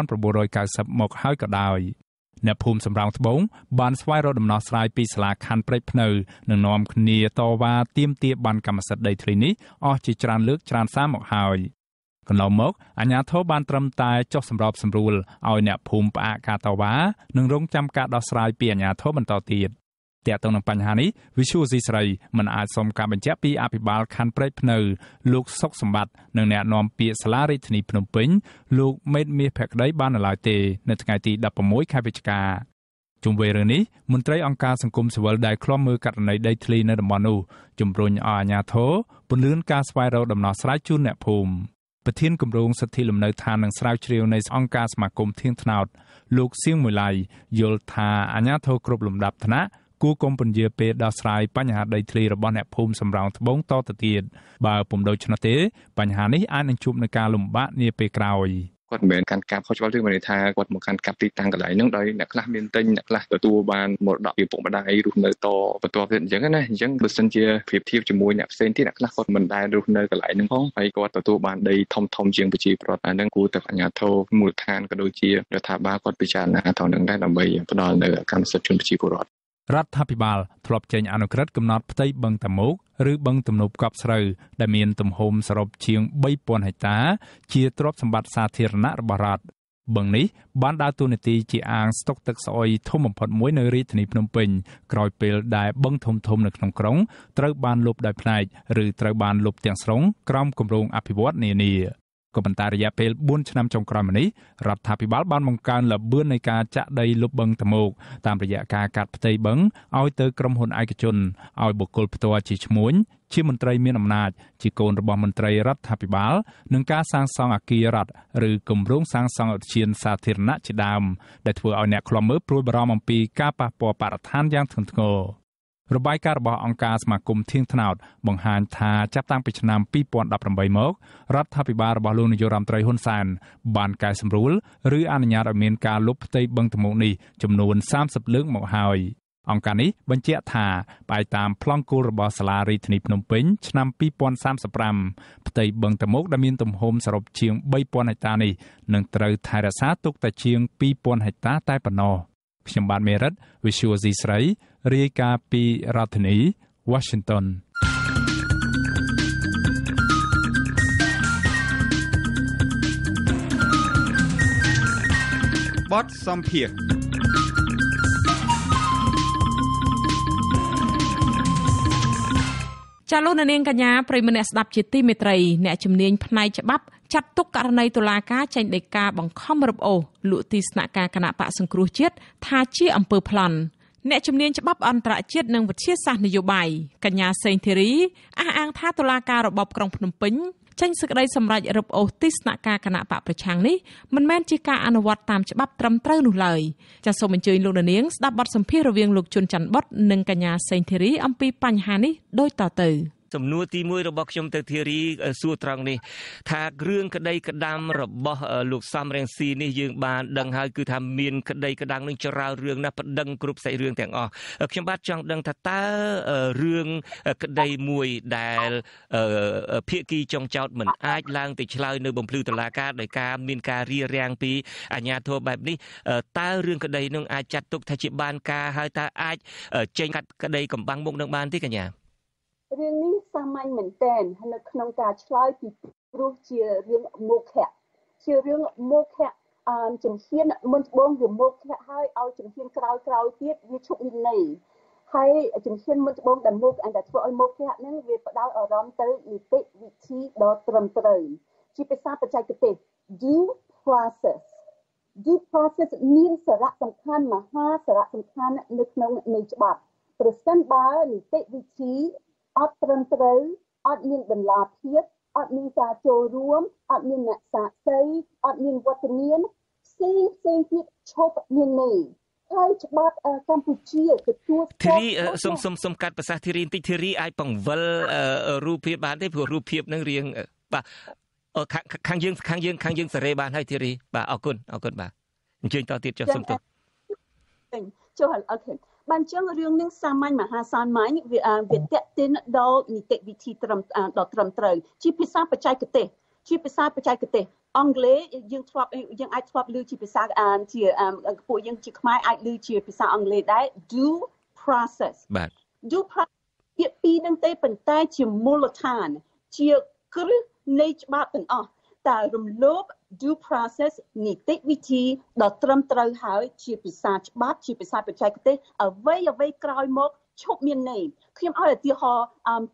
1990មកហើយក៏ដោយអ្នកភូមិសំរោងត្បូងបានស្វែងរកដំណោះស្រាយពីសាលាខណ្ឌព្រែកភ្នៅនិងនាំគ្នាតវ៉ាទាមទារបានកម្មសិទ្ធិដីធ្លីនេះអស់ជាច្រើនលើកច្រើនសារមកហើយកន្លងមកអាជ្ញាធរបានត្រឹមតែចុះសម្របសម្រួលឲ្យអ្នកភូមិផ្អាកការតវ៉ានិងរងចាំការដោះស្រាយពីអាជ្ញាធរបន្តទៀតទាក់ទងនឹងបញ្ហានេះវិសុយស៊ីស្រីមិនអាចសុំការបញ្ជាក់ពីអភិបាលខណ្ឌព្រែកភ្នៅលោកសុកសម្បត្តិនិងអ្នកនាំពាក្យសាលារាជធានីភ្នំពេញលោកមេតមាសភក្តីបាននៅឡើយទេនៅថ្ងៃទី16ខែវិច្ឆិកាជុំវិញរឿងនេះមន្ត្រីអង្គការសង្គមស៊ីវិលដែលឃ្លាំមើលករណីដីធ្លីនៅតំបន់នោះជំរុញឲ្យអាជ្ញាធរពន្យាការស្វែងរកដំណោះស្រាយជូនអ្នកភូមិប្រធានគម្រោងសិទ្ធិលំនៅឋាននិងស្រាវជ្រាវនៃអង្គការសមាគមធៀងថ្នោតលោកសៀងមួយឡៃយល់ថាអាជ្ញាធរគ្រប់លំដាប់ថ្នាក់គួរកុំពន្យាពេលដោះស្រាយបញ្ហាដីធ្លីរបស់អ្នកភូមិសំរោងត្បូងតទៅទៀតបើពុំដូច្នោះទេបញ្ហានេះអាចនឹងជួបនឹងការលំបាកនាពេលក្រោយគាត់មិនមែនកាន់កាប់ខុសច្បាប់ទេមិនថាគាត់មកកាន់កាប់ទីតាំងកន្លែងហ្នឹងដោយអ្នកខ្លះមានទិញអ្នកខ្លះទទួលបានមរតកពីពុកម្ដាយរស់នៅតបន្តទៀតអញ្ចឹងណាអញ្ចឹងបើសិនជាប្រៀបធៀបជាមួយអ្នកផ្សេងទៀតអ្នកខ្លះគាត់មិនដែលរស់នៅកន្លែងហ្នឹងផងហើយគាត់ទទួលបានដីធំជាងប្រជាពលរដ្ឋអាហ្នឹងគួរតែអាជ្ញាធរមូលដ្ឋានក៏ដូចជារដ្ឋាភិបាលគាត់ពិចារណាថងនឹងដែរដើម្បីផ្ដល់នៅកម្មសិទ្ធិជូនប្រជាពលរដ្ឋរដ្ឋាភិបាលធ្លាប់ចេញអនុក្រឹត្យកំណត់ផ្ទៃបឹងតមោកឬបឹងទំនប់កប់ស្រូវដែលមានទំហំសរុបជាង3000ហិកតាជាទ្រព្យសម្បត្តិសាធារណៈរបស់រដ្ឋបឹងនេះបានដើរតួនាទីជាអាងស្តុកទឹកស្អុយធំបំផុតមួយនៅរាជធានីភ្នំពេញក្រោយពេលដែលបឹងធំនៅក្នុងក្រុងត្រូវបានលុបដោយផ្នែកឬត្រូវបានលុបទាំងស្រុងក្រោមគម្រោងអភិវឌ្ឍន៍នានាក៏ប៉ុន្តែរយៈពេល4ឆ្នាំចុងក្រោយមកនេះរដ្ឋាភិបាលបានបង្កើនល្បឿននៃការចាក់ដីលុបបឹងតមោកតាមរយៈការកាត់ផ្ទៃបឹងឲ្យទៅក្រុមហ៊ុនឯកជនឲ្យបុគ្គលផ្ទាល់ជាឈ្មួញជាមន្ត្រីមានអំណាចជាកូនរបស់មន្ត្រីរដ្ឋាភិបាលនិងការសាងសង់អគាររដ្ឋឬគម្រោងសាងសង់ឧទ្យានសាធារណៈជាដើមដែលធ្វើឲ្យអ្នកឃ្លាំមើលព្រួយបារម្ភអំពីការប៉ះពាល់បរិស្ថានយ៉ាងធ្ងន់ធ្ងររបាយការណ៍របស់អង្គការសមាគមធៀងថ្នោតបង្ហាញថាចាប់តាំងពីឆ្នាំ2018មករដ្ឋាភិបាលរបស់លោកនាយករដ្ឋមន្ត្រីហ៊ុនសែនបានកែសម្រួលឬអនុញ្ញាតឲ្យមានការលុបផ្ទៃបឹងតមោកនេះចំនួន30លើកមកហើយអង្គការនេះបញ្ជាក់ថាផ្អែកតាមប្លង់គោលរបស់សាលារាជធានីភ្នំពេញឆ្នាំ2035ផ្ទៃបឹងតមោកដែលមានទំហំសរុបជាង3000ហិកតានេះនឹងត្រូវថែរក្សាទុកតែជាង2000ហិកតាតែប៉ុណ្ណោះខ្ញុំបាទមេរិត Visual C ស្រីរាយការណ៍ពីរដ្ឋធានី Washington បទសម្ភារចាលោកនាងកញ្ញាប្រិយមិត្តអ្នកស្ដាប់ជាទីមេត្រីអ្នកជំនាញផ្នែកច្បាប់ចាត់ទុកករណីតុលាការចេញដីកាបង្ខំរឹបអូសលក់ទីស្នាក់ការគណៈបកសង្គ្រោះជាតិថាជាអំពើប្លន់អ្នកជំនាញច្បាប់អន្តរជាតិនិងវិទ្យាសាស្ត្រនយោបាយកញ្ញាសេងធីរីអះអាងថាតុលាការរបបក្រុងភ្នំពេញចេញសេចក្តីសម្រេចរឹបអូសទីស្នាក់ការគណៈបកប្រឆាំងនេះមិនមែនជាការអនុវត្តតាមច្បាប់ត្រឹមត្រូវនោះឡើយចាសសូមអញ្ជើញលោកនាងស្ដាប់បទសម្ភាសន៍រវាងលោកជុនច័ន្ទបុតនិងកញ្ញាសេងធីរីអំពីបញ្ហានេះដូចតទៅសំណួរទី1របស់ខ្ញុំទៅធីរីសួរត្រង់នេះថារឿងក្តីក្តាំរបស់លោកសំរងស៊ីនេះយើងបានដឹងហើយគឺថាមានក្តីក្តាំនឹងចរាលរឿងណាស់ប្តឹងគ្រប់សាច់រឿងទាំងអស់ខ្ញុំបាទចង់ដឹងថាតើរឿងក្តីមួយដែលភាគីចុងចោតមិនអាចឡើងទៅឆ្លើយនៅបំភ្លឺតុលាការដោយការមានការរារាំងពីអាជ្ញាធរបែបនេះតើរឿងក្តីនឹងអាចចាត់ទុកថាជាបានការហើយតើអាចចេញកាត់ក្តីកំបាំងមុខនឹងបានទេកញ្ញារឿងនេះសាមញ្ញមែនទែននៅក្នុងការឆ្លើយពីព្រោះជារឿងមុខៈជារឿងមុខៈជំហានមុនត្បូងវាមុខៈហើយឲ្យជំហានក្រោយទៀតវាឈប់មានន័យហើយជំហានមុនត្បូងដែលមុខតែធ្វើឲ្យមុខៈហ្នឹងវាផ្ដោតអារម្មណ៍ទៅនីតិវិធីដ៏ត្រឹមត្រូវជាភាសាបច្ចេកទេស due process មានសារៈសំខាន់មហាសារៈសំខាន់នៅក្នុងនៃច្បាប់ប្រសិនបើនីតិវិធីអត់ត្រឹមត្រូវអត់មានបន្លាភាពអត់មានការចូលរួមអត់មានអ្នកសាក្សីអត់មានវត្តមានផ្សេងទៀតឈប់មានន័យហើយច្បាប់កម្ពុជាទទួលធីរីសុំកាត់ប្រសាសន៍ធីរីបន្តិចធីរីអាចបង្វិលរូបភាពបានទេព្រោះរូបភាពនឹងរៀងបាទខាងយើងសេរីបានហើយធីរីបាទអរគុណបាទអញ្ជើញតទៀតចុះសុំទោសចុះអូខេបានចឹងរឿងនឹងសាមញ្ញមហាសាមញ្ញវាតេតិនដល់នីតិវិធីត្រឹមត្រូវជាភាសាបច្ចេកទេសអង់គ្លេសយើងអាចធ្លាប់ឮជាភាសាជាពួកយើងជាខ្មែរអាចឮជាភាសាអង់គ្លេសដែរ due process បាទ due process ពាក្យពីរនឹងទេប៉ុន្តែជាមូលដ្ឋានជាគ្រឹះនៃច្បាប់ទាំងអស់តែរំលោភ due process នីតិវិធីដ៏ត្រឹមត្រូវហើយជាភាសាច្បាប់ជាភាសាបច្ចេកទេសអ្វីក្រោយមកឈប់មានន័យខ្ញុំឲ្យឧទាហរណ៍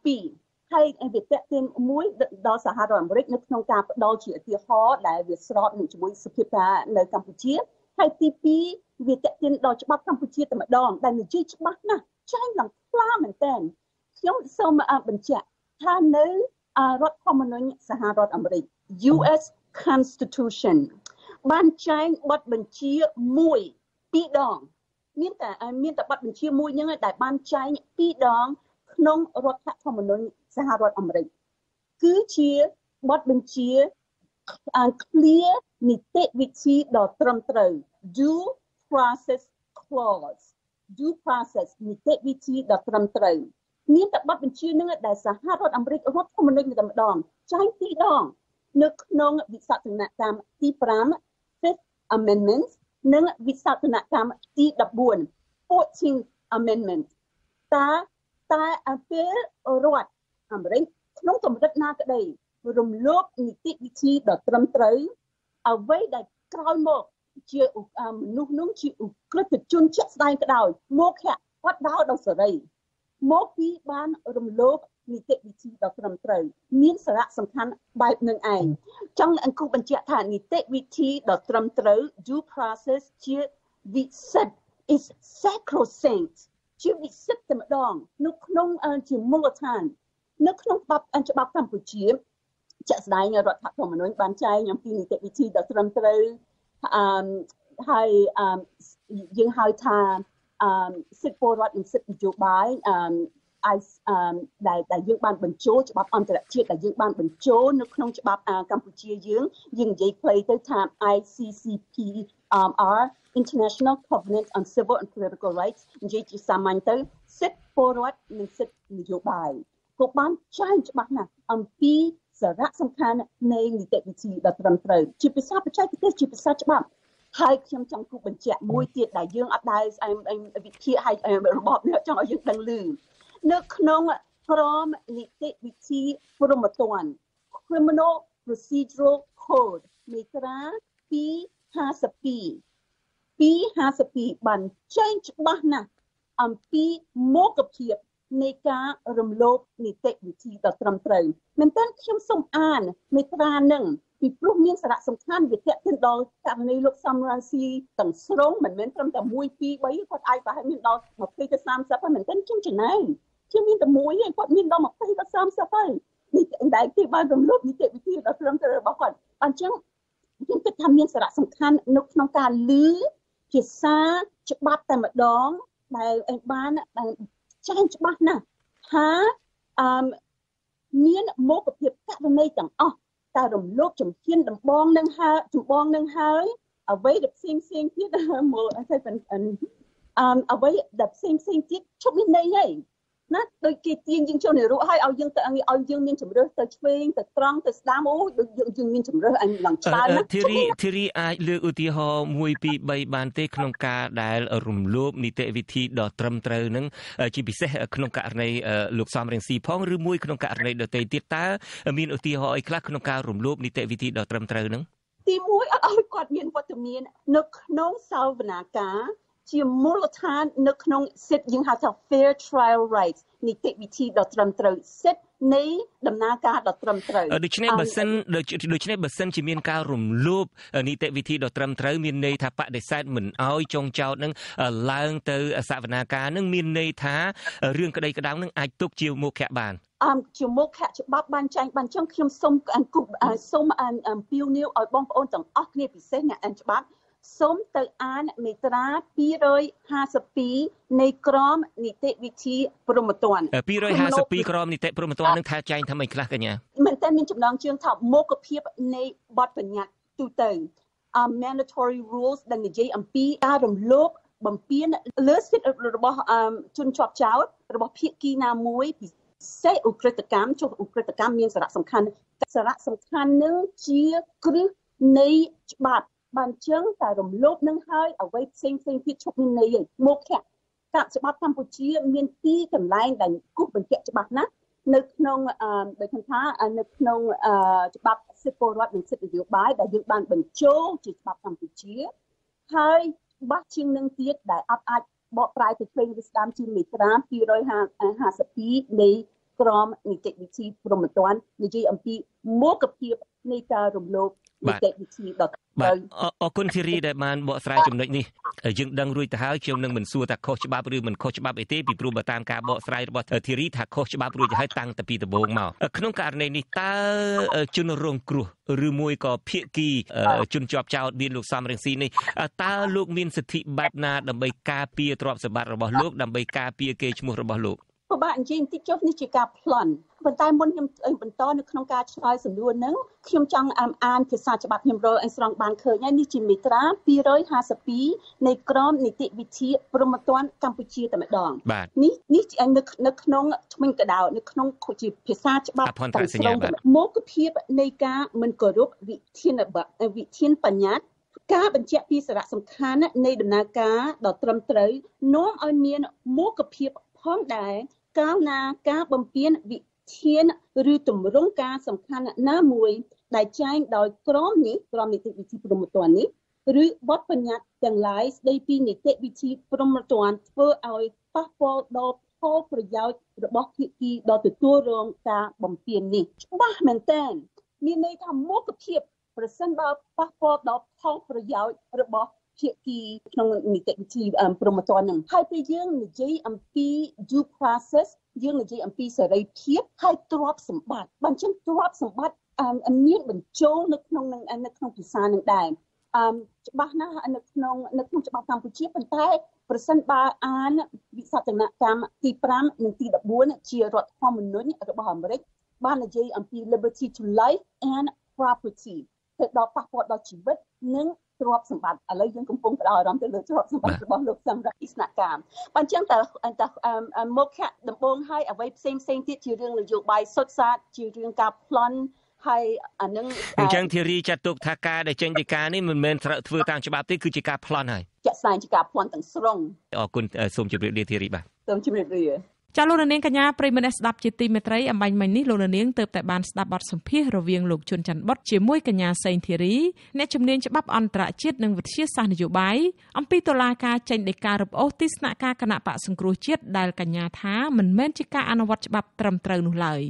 2ហើយវាតេតិនមួយដល់សហរដ្ឋអាមេរិកនៅក្នុងការផ្ដល់ជាឧទាហរណ៍ដែលវាស្របនឹងជាមួយសភាពការនៅកម្ពុជាហើយទី2វាតេតិនដល់ច្បាប់កម្ពុជាតែម្ដងដែលនិយាយច្បាស់ណាស់ចាញ់ឡើងខ្លាមែនតើខ្ញុំសូមបញ្ជាក់ថានៅរដ្ឋធម្មនុញ្ញសហរដ្ឋអាមេរិក US Constitution បានចែងបទបញ្ជា2ដងមានតែបទបញ្ជាមួយហ្នឹងដែលបានចែង2ដងក្នុងរដ្ឋធម្មនុញ្ញសហរដ្ឋអាមេរិកគឺជាបទបញ្ជា clear នីតិវិធីដ៏ត្រឹមត្រូវ due process clause due process នីតិវិធីដ៏ត្រឹមត្រូវមានតែបទបញ្ជាហ្នឹងដែលសហរដ្ឋអាមេរិករដ្ឋធម្មនុញ្ញតែម្ដងចែង2ដងនៅក្នុងវិសោធនកម្មទី5 Fifth Amendment និងវិសោធនកម្មទី14 14th Amendment តែពេលរដ្ឋអាមេរិកក្នុងកម្រិតណាក្តីរំលោភនីតិវិធីដ៏ត្រឹមត្រូវអ្វីដែលក្រោយមកជាមនុស្សនោះជាឧក្រិដ្ឋជនជាក់ស្ដែងក៏ដោយមកគាត់ដោដល់សេរីមកពីបានរំលោភនីតិវិធីដ៏ត្រឹមត្រូវមានសារៈសំខាន់បែបនឹងឯងចង់អង្គុបញ្ជាក់ថានីតិវិធីដ៏ត្រឹមត្រូវ due process ជាវិសិទ្ធ is sacrosanct ជាវិសិទ្ធតែម្ដងនៅក្នុងជាមូលដ្ឋាននៅក្នុងច្បាប់កម្ពុជាជាក់ស្ដែងរដ្ឋធម្មនុញ្ញបានចែងអំពីនីតិវិធីដ៏ត្រឹមត្រូវហើយយើងហៅថាសិទ្ធិពលរដ្ឋនិងសិទ្ធិនយោបាយដែលយើងបានបញ្ចូលច្បាប់អន្តរជាតិដែលយើងបានបញ្ចូលនៅក្នុងច្បាប់កម្ពុជាយើងនិយាយខ្លីទៅថា ICCPR International Covenant on Civil and Political Rights និយាយជាសាមញ្ញទៅសិទ្ធិពលរដ្ឋនិងសិទ្ធិនយោបាយក៏បានចែងច្បាស់ណាស់អំពីសារៈសំខាន់នៃនីតិវិធីដ៏ត្រឹមត្រូវជាភាសាបច្ចេកទេសជាភាសាច្បាប់ហើយខ្ញុំចង់គូបញ្ជាក់មួយទៀតដែលយើងអត់ដែរវិភាគឲ្យរបបនេះចង់ឲ្យយើងដឹងឮនៅក្នុងក្រមនីតិវិធីព្រហ្មទណ្ឌ Criminal Procedural Code មាត្រា252បានចែងច្បាស់ណាស់អំពីមុខភាពនៃការរំលោភនីតិវិធីដ៏ត្រឹមត្រូវមែនតើខ្ញុំសូមអានមេត្រានឹងពីព្រោះមានសារៈសំខាន់វាទាក់ទិនដល់ករណីលោកសំរងស៊ីទាំងស្រុងមិនមែនត្រឹមតែ1 2 3គាត់អាចប្រហែលមានដល់20ទៅ30ហើយមែនតើខ្ញុំចំណែងខ្ញុំមានតែមួយឯងគាត់មានដល់20ទៅ30ហើយនេះដែលគេបានរំលោភនីតិវិធីដ៏ត្រឹមត្រូវរបស់គាត់អញ្ចឹងខ្ញុំគិតថាមានសារៈសំខាន់នៅក្នុងការលើភាសាច្បាប់តែម្ដងដែលបានចាញ់ច្បាស់ណាស់ថាមានមុខភាពករណីទាំងអស់តែរំលោភជំហានដំបងនឹងហើយអ្វីដែលផ្សេងទៀតមើលអ្វីដែលផ្សេងទៀតឈប់មានន័យហើយណាដូចគេទាញយើងចូលនៅរស់ហើយឲ្យយើងមានជំរឿសទៅឆ្វេងទៅត្រង់ទៅស្ដាំអូដូចយើងមានជំរឿសឡើងច្រើនណាធីរីអាចលើកឧទាហរណ៍1 2 3បានទេក្នុងការដែលរំលោភនីតិវិធីដ៏ត្រឹមត្រូវនឹងជាពិសេសក្នុងករណីលោកសំរងស៊ីផងឬមួយក្នុងករណីដទៃទៀតតើមានឧទាហរណ៍អីខ្លះក្នុងការរំលោភនីតិវិធីដ៏ត្រឹមត្រូវនឹងទី1អត់ឲ្យគាត់មានវត្តមាននៅក្នុងសាវនាការជាមូលដ្ឋាននៅក្នុងសិទ្ធិយើងហៅថា fair trial rights នីតិវិធីដ៏ត្រឹមត្រូវសិទ្ធិនៃដំណើរការដ៏ត្រឹមត្រូវដូច្នេះបើសិនជាមានការរំលោភនីតិវិធីដ៏ត្រឹមត្រូវមានន័យថាបដិសេធមិនអោយចុងចោតនឹងឡើងទៅសវនាការនឹងមានន័យថារឿងក្តីក្តៅនឹងអាចទុកជាមុខបានជាមុខច្បាប់បានចែងបានចឹងខ្ញុំសូមអំពាវនាវឲ្យបងប្អូនទាំងអស់គ្នាពិសេសអ្នកអានច្បាប់សូមទៅអានមេត្រា252នៃក្រមនីតិវិធីព្រហ្មទណ្ឌ 252ក្រមនីតិព្រហ្មទណ្ឌនឹងថាចែងថាម៉េចខ្លះកញ្ញាមែនតើមានចំណងជើងថាមុខភាពនៃបទបញ្ញត្តិទូទៅ mandatory rules ដែលនិយាយអំពីការរំលោភបំពានលើសិទ្ធិរបស់ជនជាប់ចោទរបស់ភាគីណាមួយពិសេសឧក្រិដ្ឋកម្មឧក្រិដ្ឋកម្មមានសារៈសំខាន់នឹងជាគ្រឹះនៃច្បាប់បានចឹងតែរំលោភនឹងហើយអ្វីផ្សេងទៀតឈប់មានន័យឯងមុខច្បាប់កម្ពុជាមានទីកន្លែងដែលគូសបញ្ជាក់ច្បាស់ណាស់នៅក្នុងដូចថានៅក្នុងច្បាប់សិទ្ធិពលរដ្ឋនិងសិទ្ធិនយោបាយដែលយើងបានបញ្ចូលជាច្បាប់កម្ពុជាហើយច្បាស់ជាងនឹងទៀតដែលអត់អាចបកប្រែទៅឆ្វេងឬស្ដាំជាមេត្រា252នៃក្រមនីតិវិធីព្រហ្មទណ្ឌនិយាយអំពីមុខភាពនៃការរំលោភនីតិវិធីដ៏បាទអរគុណធីរីដែលបានបកស្រាយចំណុចនេះយើងដឹងរួចទៅហើយខ្ញុំនឹងមិនសួរថាខុសច្បាប់ឬមិនខុសច្បាប់អីទេពីព្រោះបើតាមការបកស្រាយរបស់ធីរីថាខុសច្បាប់រួចទៅហើយតាំងពីដំបូងមកក្នុងករណីនេះតើជនរងគ្រោះឬមួយក៏ភាគីជនជាប់ចោទមានលោកសំរងស៊ីនេះតើលោកមានសិទ្ធិបែបណាដើម្បីការពារទ្រព្យសម្បត្តិរបស់លោកដើម្បីការពារកេរ្តិ៍ឈ្មោះរបស់លោកពិបាកនិយាយបន្តិចចុះនេះជាការប្លន់ប៉ុន្តែមុនខ្ញុំបន្តនៅក្នុងការឆ្លើយសំណួរហ្នឹងខ្ញុំចង់អានភាសាច្បាប់ខ្ញុំរកឲ្យស្រង់បានឃើញហើយនេះជាមេត្រា252នៃក្រមនីតិវិធីព្រហ្មទណ្ឌកម្ពុជាតែម្ដងនេះនៅក្នុងឆ្មិញកដោនៅក្នុងជាភាសាច្បាប់ទាំងស្រុងមុខភាពនៃការមិនគោរពវិធានបញ្ញត្តិការបញ្ជាក់ពីសារៈសំខាន់នៃដំណើរការដ៏ត្រឹមត្រូវនាំឲ្យមានមុខភាពផងដែរកាលណាការបំពានវិធានឬទម្រង់ការសំខាន់ណាមួយដែលចែងដោយក្រមនីតិវិធីព្រហ្មទណ្ឌនេះឬបទបញ្ញត្តិទាំងឡាយស្ដីពីនីតិវិធីព្រហ្មទណ្ឌធ្វើឲ្យប៉ះពាល់ដល់ផលប្រយោជន៍របស់ភាគីដ៏ទទួលរងការបំពាននេះច្បាស់មែនទែនមានន័យថាមុខភាពប្រសិនបើប៉ះពាល់ដល់ផលប្រយោជន៍របស់ភាគីក្នុងនីតិវិធីព្រហ្មទណ្ឌហ្នឹងហើយពេលយើងនិយាយអំពី due process យើងនិយាយអំពីសេរីភាពហើយទ្រព្យសម្បត្តិបើអញ្ចឹងទ្រព្យសម្បត្តិមានបញ្ចូលនៅក្នុងភាសានឹងដែរច្បាស់ណាស់នៅក្នុងច្បាប់កម្ពុជាប៉ុន្តែប្រសិនបើអានវិសតនកម្មទី5និងទី14ជារដ្ឋធម្មនុញ្ញរបស់អាមេរិកបាននិយាយអំពី liberty to life and property ទៅដល់ប៉ះពាល់ដល់ជីវិតនិងទ្រព្យសម្បត្តិឥឡូវយើងកំពុងផ្ដោតអារម្មណ៍ទៅលើទ្រព្យសម្បត្តិរបស់លោកសំរងស្នាក់ការបើអញ្ចឹងតើមុខដំបូងហើយអ្វីផ្សេងទៀតជារឿងនយោបាយសុទ្ធសាធជារឿងការប្លន់ហើយអានឹងអញ្ចឹងធីរីចាត់ទុកថាការដែលចេញពីការនេះមិនមែនត្រូវធ្វើតាមច្បាប់ទេគឺជាការប្លន់ហើយជាក់ស្ដែងជាការប្លន់ទាំងស្រុងអរគុណសូមជម្រាបលាធីរីបាទសូមជម្រាបលាចាលោកនាងកញ្ញាប្រិយមិត្តស្ដាប់ជាទីមេត្រីអំបញ្ញមិញនេះលោកនាងទើបតែបានស្ដាប់បទសម្ភាសន៍រវាងលោកជុនច័ន្ទបុតជាមួយកញ្ញាសេងធីរីអ្នកជំនាញច្បាប់អន្តរជាតិនិងវិទ្យាសាស្ត្រនយោបាយអំពីតុលាការចេញដីការឹបអូសទីស្នាក់ការគណៈបកសង្គ្រោះជាតិដែលកញ្ញាថាមិនមែនជាការអនុវត្តច្បាប់ត្រឹមត្រូវនោះឡើយ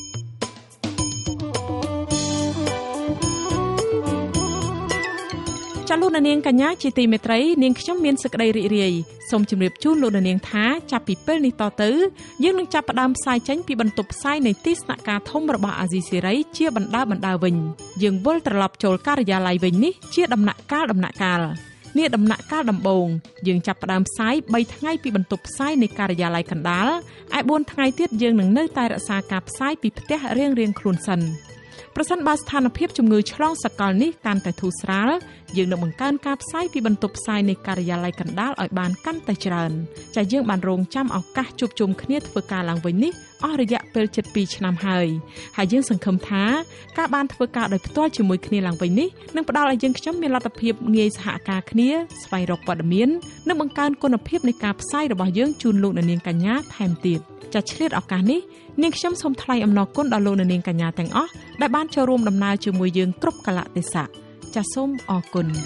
ចាលោកនាងកញ្ញាជាទីមេត្រីនាងខ្ញុំមានសេចក្តីរីករាយសូមជម្រាបជូនលោកនាងថាចាប់ពីពេលនេះតទៅយើងនឹងចាប់ផ្ដើមផ្សាយចេញពីបន្ទប់ផ្សាយនៃទីស្នាក់ការធំរបស់អាស៊ីសេរីជាបណ្ដាវិញយើងវិលត្រឡប់ចូលការិយាល័យវិញនេះជាដំណាក់កាលនេះដំណាក់កាលដំបូងយើងចាប់ផ្ដើមផ្សាយ3ថ្ងៃពីបន្ទប់ផ្សាយនៃការិយាល័យកណ្ដាលឯ4ថ្ងៃទៀតយើងនឹងនៅតែរក្សាការផ្សាយពីផ្ទះរៀងៗខ្លួនសិនប្រសិនបើស្ថានភាពជំងឺឆ្លងសកលនេះកាន់តែធូរស្រាលយើងនឹងបង្កើនការផ្សាយពីបន្ទប់ផ្សាយនៃការិយាល័យកណ្ដាលឲ្យបានកាន់តែច្រើនចា៎យើងបានរងចាំឱកាសជួបជុំគ្នាធ្វើការឡើងវិញនេះអស់រយៈពេលជិត2ឆ្នាំហើយយើងសង្ឃឹមថាការបានធ្វើការដោយផ្ទាល់ជាមួយគ្នាឡើងវិញនេះនឹងផ្ដល់ឲ្យយើងខ្ញុំមានលទ្ធភាពងាយសហការគ្នាស្វែងរកព័ត៌មាននិងបង្កើនគុណភាពនៃការផ្សាយរបស់យើងជូនលោកអ្នកនាងកញ្ញាថែមទៀតចាឆ្លៀតឱកាសនេះនាងខ្ញុំសូមថ្លែងអំណរគុណដល់លោកអ្នកនាងកញ្ញាទាំងអស់ដែលបានចូលរួមដំណើរជាមួយយើងគ្រប់កលៈទេសៈចាសសូមអរគុណ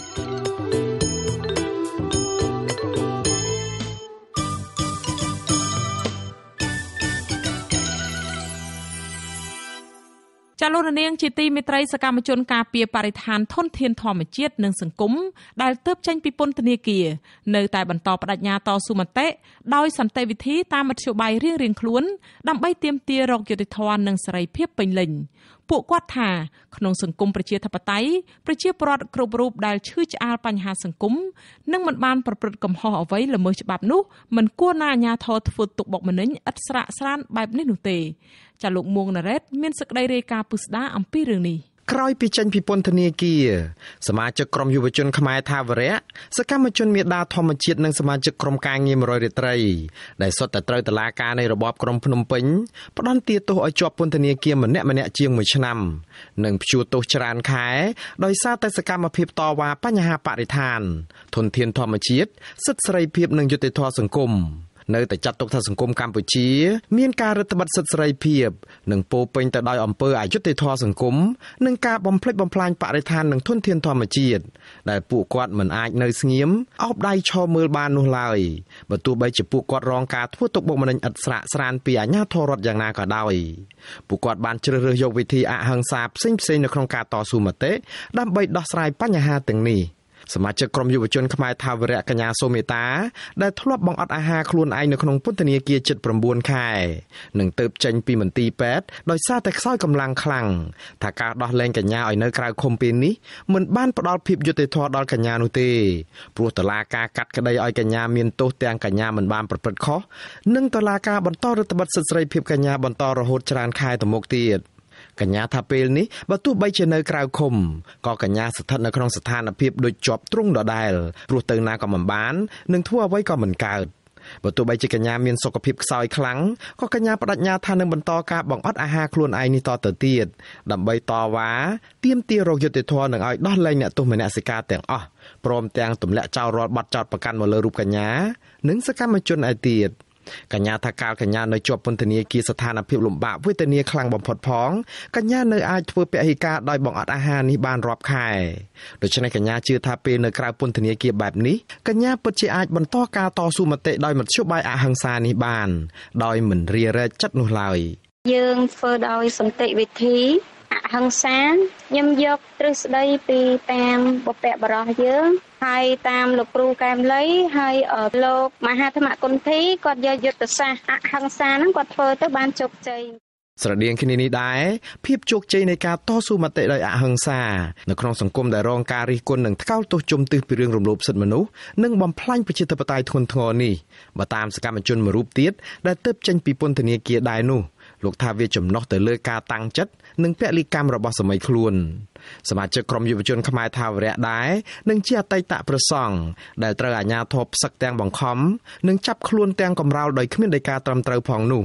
ចាលោកនាងជាទីមេត្រីសកម្មជនការពារបរិស្ថានធនធានធម្មជាតិនិងសង្គមដែលទើបចេញពីពន្ធនាគារនៅតែបន្តបដិញ្ញាតស៊ូមតិដោយសន្តិវិធីតាមមធ្យោបាយរៀងៗខ្លួនដើម្បីទាមទាររកយុត្តិធម៌និងសេរីភាពពេញលេញពួកគាត់ថាក្នុងសង្គមប្រជាធិបតេយ្យប្រជាពលរដ្ឋគ្រប់រូបដែលឈឺឆ្អាលបញ្ហាសង្គមនិងមិនបានប្រព្រឹត្តកំហុសអ្វីល្មើសច្បាប់នោះមិនគួរណាអាជ្ញាធរធ្វើទុកបុកម្នេញឥតស្រាកស្រានបែបនេះនោះទេចាលោកមួងណារ៉េតមានសេចក្តីរាយការណ៍ពុស្ដាអំពីរឿងនេះក្រោយពីចេញពីពន្ធនាគារសមាជិកក្រុមយុវជនខ្មែរថាវរៈសកម្មជនមេដាធម្មជាតិនិងសមាជិកក្រុមការងារ100រាត្រីដែលសុទ្ធតែត្រូវតុលាការនៃរបបក្រុងភ្នំពេញផ្តន្ទាទោសឲ្យជាប់ពន្ធនាគារម្នាក់ជាង1ឆ្នាំនិងព្យួរទោសច្រើនខែដោយសារតែសកម្មភាពតវ៉ាបញ្ហាបរិស្ថានធនធានធម្មជាតិសិទ្ធិសេរីភាពនិងយុត្តិធម៌សង្គមនៅតែចាត់ទុកថាសង្គមកម្ពុជាមានការរឹតបន្តឹងសិទ្ធិសេរីភាពនិងពោពេញទៅដោយអំពើអយុត្តិធម៌សង្គមនិងការបំផ្លិចបំផ្លាញបរិស្ថាននិងធនធានធម្មជាតិដែលពួកគាត់មិនអាចនៅស្ងៀមអោបដៃឈរមើលបាននោះឡើយបើទោះបីជាពួកគាត់រងការធ្វើទុកបុកម្នេញឥតស្រាកស្រានពីអាជ្ញាធររដ្ឋយ៉ាងណាក៏ដោយពួកគាត់បានជ្រើសរើសយកវិធីអហិង្សាផ្សេងៗនៅក្នុងការតស៊ូមតិដើម្បីដោះស្រាយបញ្ហាទាំងនេះសមាជិកក្រុមយុវជនខ្មែរថាវរៈកញ្ញាសូមេតាដែលធ្លាប់បង្អត់អាហារខ្លួនឯងនៅក្នុងពន្ធនាគារជិត9ខែនឹងទៅចេញពីមន្ទីរពេទ្យដោយសារតែខ្សោយកម្លាំងខ្លាំងថាការដោះលែងកញ្ញាឲ្យនៅក្រៅឃុំពេលនេះមិនបានផ្ដល់ភាពយុត្តិធម៌ដល់កញ្ញានោះទេព្រោះតុលាការកាត់ក្តីឲ្យកញ្ញាមានទោសទាំងកញ្ញាមិនបានប្រព្រឹត្តខុសនិងតុលាការបន្តរដ្ឋបတ်សិទ្ធិសេរីភាពកញ្ញាបន្តរហូតច្រើនខែទៅមុខទៀតកញ្ញាថាពេលនេះបើទោះបីជានៅក្រៅឃុំក៏កញ្ញាស្ថិតនៅក្នុងស្ថានភាពដូចជាប់ទ្រង់ដដែលព្រោះទៅណាក៏មិនបាននិងធ្វើអ្វីក៏មិនកើតបើទោះបីជាកញ្ញាមានសុខភាពខ្សោយខ្លាំងក៏កញ្ញាបដិញ្ញាថានឹងបន្តការបង្អត់អាហារខ្លួនឯងនេះតទៅទៀតដើម្បីតវ៉ាទាមទាររកយុត្តិធម៌និងឲ្យដោះលែងអ្នកទោសមនសិការទាំងអស់ព្រមទាំងទម្លាក់ចោលរាល់បទចោទប្រកាន់មកលើរូបកញ្ញានិងសកម្មជនឯទៀតកញ្ញាថាកាលកញ្ញានៅជាប់ពន្ធនាគារស្ថានភាពលំបាកវេទនាខ្លាំងបំផុតផងកញ្ញានៅអាចធ្វើពហិការដោយបង្អត់អាហារនេះបានរាប់ខែដូច្នេះកញ្ញាជឿថាពេលនៅក្រៅពន្ធនាគារបែបនេះកញ្ញាពិតជាអាចបន្តការតស៊ូមតិដោយមធ្យោបាយអហិង្សានេះបានដោយមិនរារែកចិត្តនោះឡើយយើងធ្វើដោយសន្តិវិធីអហិង្សាខ្ញុំយកទ្រឹស្ដីពីតាមបុព្វបុរសយើងហើយតាមលោកគ្រូកែមលីហើយលោកមហាធម្មគុន្ធីគាត់យកយុទ្ធសាស្ត្រអហិង្សាហ្នឹងគាត់ធ្វើទៅបានជោគជ័យស្រដៀងគ្នានេះដែរភាពជោគជ័យនៃការតស៊ូមតិដោយអហិង្សានៅក្នុងសង្គមដែលរងការរិះគន់និងថ្កោលទោសជំទាស់ពីរឿងរំលោភសិទ្ធិមនុស្សនិងបំផ្លាញប្រជាធិបតេយ្យធ្ងន់ធ្ងរនេះបើតាមសកម្មជនមួយរូបទៀតដែលទើបចេញពីពន្ធនាគារដែរនោះលោកថាវាចំណុះទៅលើការតាំងចិត្តនិងពលិកម្មរបស់សម័យខ្លួនសមាជិកក្រុមយុវជនខ្មែរថាវរៈដែរនិងជាអតីតព្រះសង្ឃដែលត្រូវអាជ្ញាធរផ្សឹកទាំងបង្ខំនិងចាប់ខ្លួនទាំងកំរោលដោយគ្មានដីកាត្រឹមត្រូវផងនោះ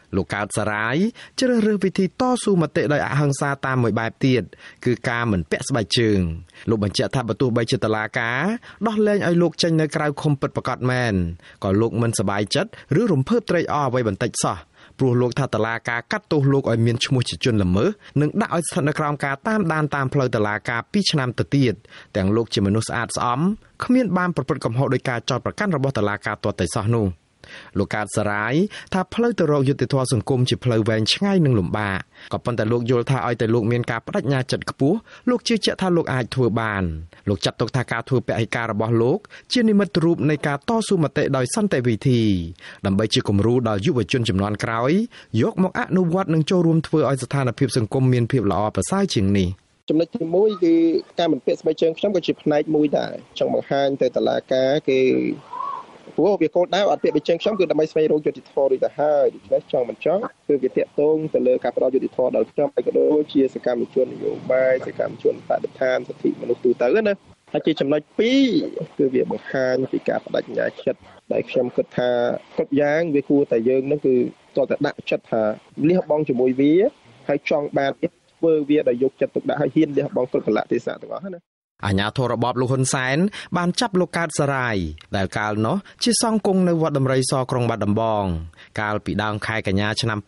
លោកកើតសារាយជ្រើសរើសវិធីតស៊ូមតិដោយអហិង្សាតាមមួយបែបទៀតគឺការមិនពាក់ស្បែកជើងលោកបញ្ជាក់ថាបើទោះបីជាតុលាការដោះលែងឲ្យលោកចេញនៅក្រៅឃុំពិតប្រាកដមែនក៏លោកមិនសប្បាយចិត្តឬរំភើបត្រេកអរអ្វីបន្តិចសោះព្រោះលោកថាតុលាការកាត់ទោសលោកឲ្យមានឈ្មោះជាជនល្មើសនិងដាក់ឲ្យស្ថិតនៅក្រោមការតាមដានតាមផ្លូវតុលាការ2ឆ្នាំទៅទៀតទាំងលោកជាមនុស្សស្អាតស្អំគ្មានបានប្រព្រឹត្តកំហុសដោយការចោទប្រកាន់របស់តុលាការទាល់តែសោះនោះលោកកើតសារាយថាផ្លូវទៅរកយុត្តិធម៌សង្គមជាផ្លូវវែងឆ្ងាយនិងលំបាកក៏ប៉ុន្តែលោកយល់ថាឲ្យតែលោកមានការបដិញ្ញាចិត្តខ្ពស់លោកជឿជាក់ថាលោកអាចធ្វើបានលោកចាត់ទុកថាការធ្វើពហិការរបស់លោកជានិមិត្តរូបនៃការតស៊ូមតិដោយសន្តិវិធីដើម្បីជាគំរូដល់យុវជនជំនាន់ក្រោយយកមកអនុវត្តនិងចូលរួមធ្វើឲ្យស្ថានភាពសង្គមមានភាពល្អប្រសើរជាងនេះចំណុចទី1គឺការមិនពាក់ស្បែកជើងខ្ញុំក៏ជាផ្នែកមួយដែរចង់បង្ហាញទៅតុលាការគេព្រោះវាគោលដៅអត់ពាក់ស្បែកជើងខ្ញុំគឺដើម្បីស្វែងរកយុត្តិធម៌ដូចទៅហើយដូច្នេះចង់មិនចង់គឺវាតាក់ទងទៅលើការផ្ដល់យុត្តិធម៌ដល់ខ្ញុំហើយក៏ដូចជាសកម្មជននយោបាយសកម្មជនបដិឋានសិទ្ធិមនុស្សទូទៅណាហើយជាចំណុច2គឺវាបង្ហាញពីការបដិញ្ញាចិត្តដែលខ្ញុំគិតថាគ្រប់យ៉ាងវាគួរតែយើងនឹងគឺតើតែដាក់ចិត្តថាលះបង់ជាមួយវាហើយចង់បានធ្វើវាដោយយកចិត្តទុកដាក់ហើយហ៊ានលះបង់គ្រប់កលៈទេសៈទាំងអស់ណាអាជ្ញាធររបបលោកហ៊ុនសែនបានចាប់លោកកើតសារាយដែលកាលនោះជាសង្ឃគង់នៅវត្តដំរីសក្រុងបាត់ដំបងកាលពីដើមខែកញ្ញាឆ្នាំ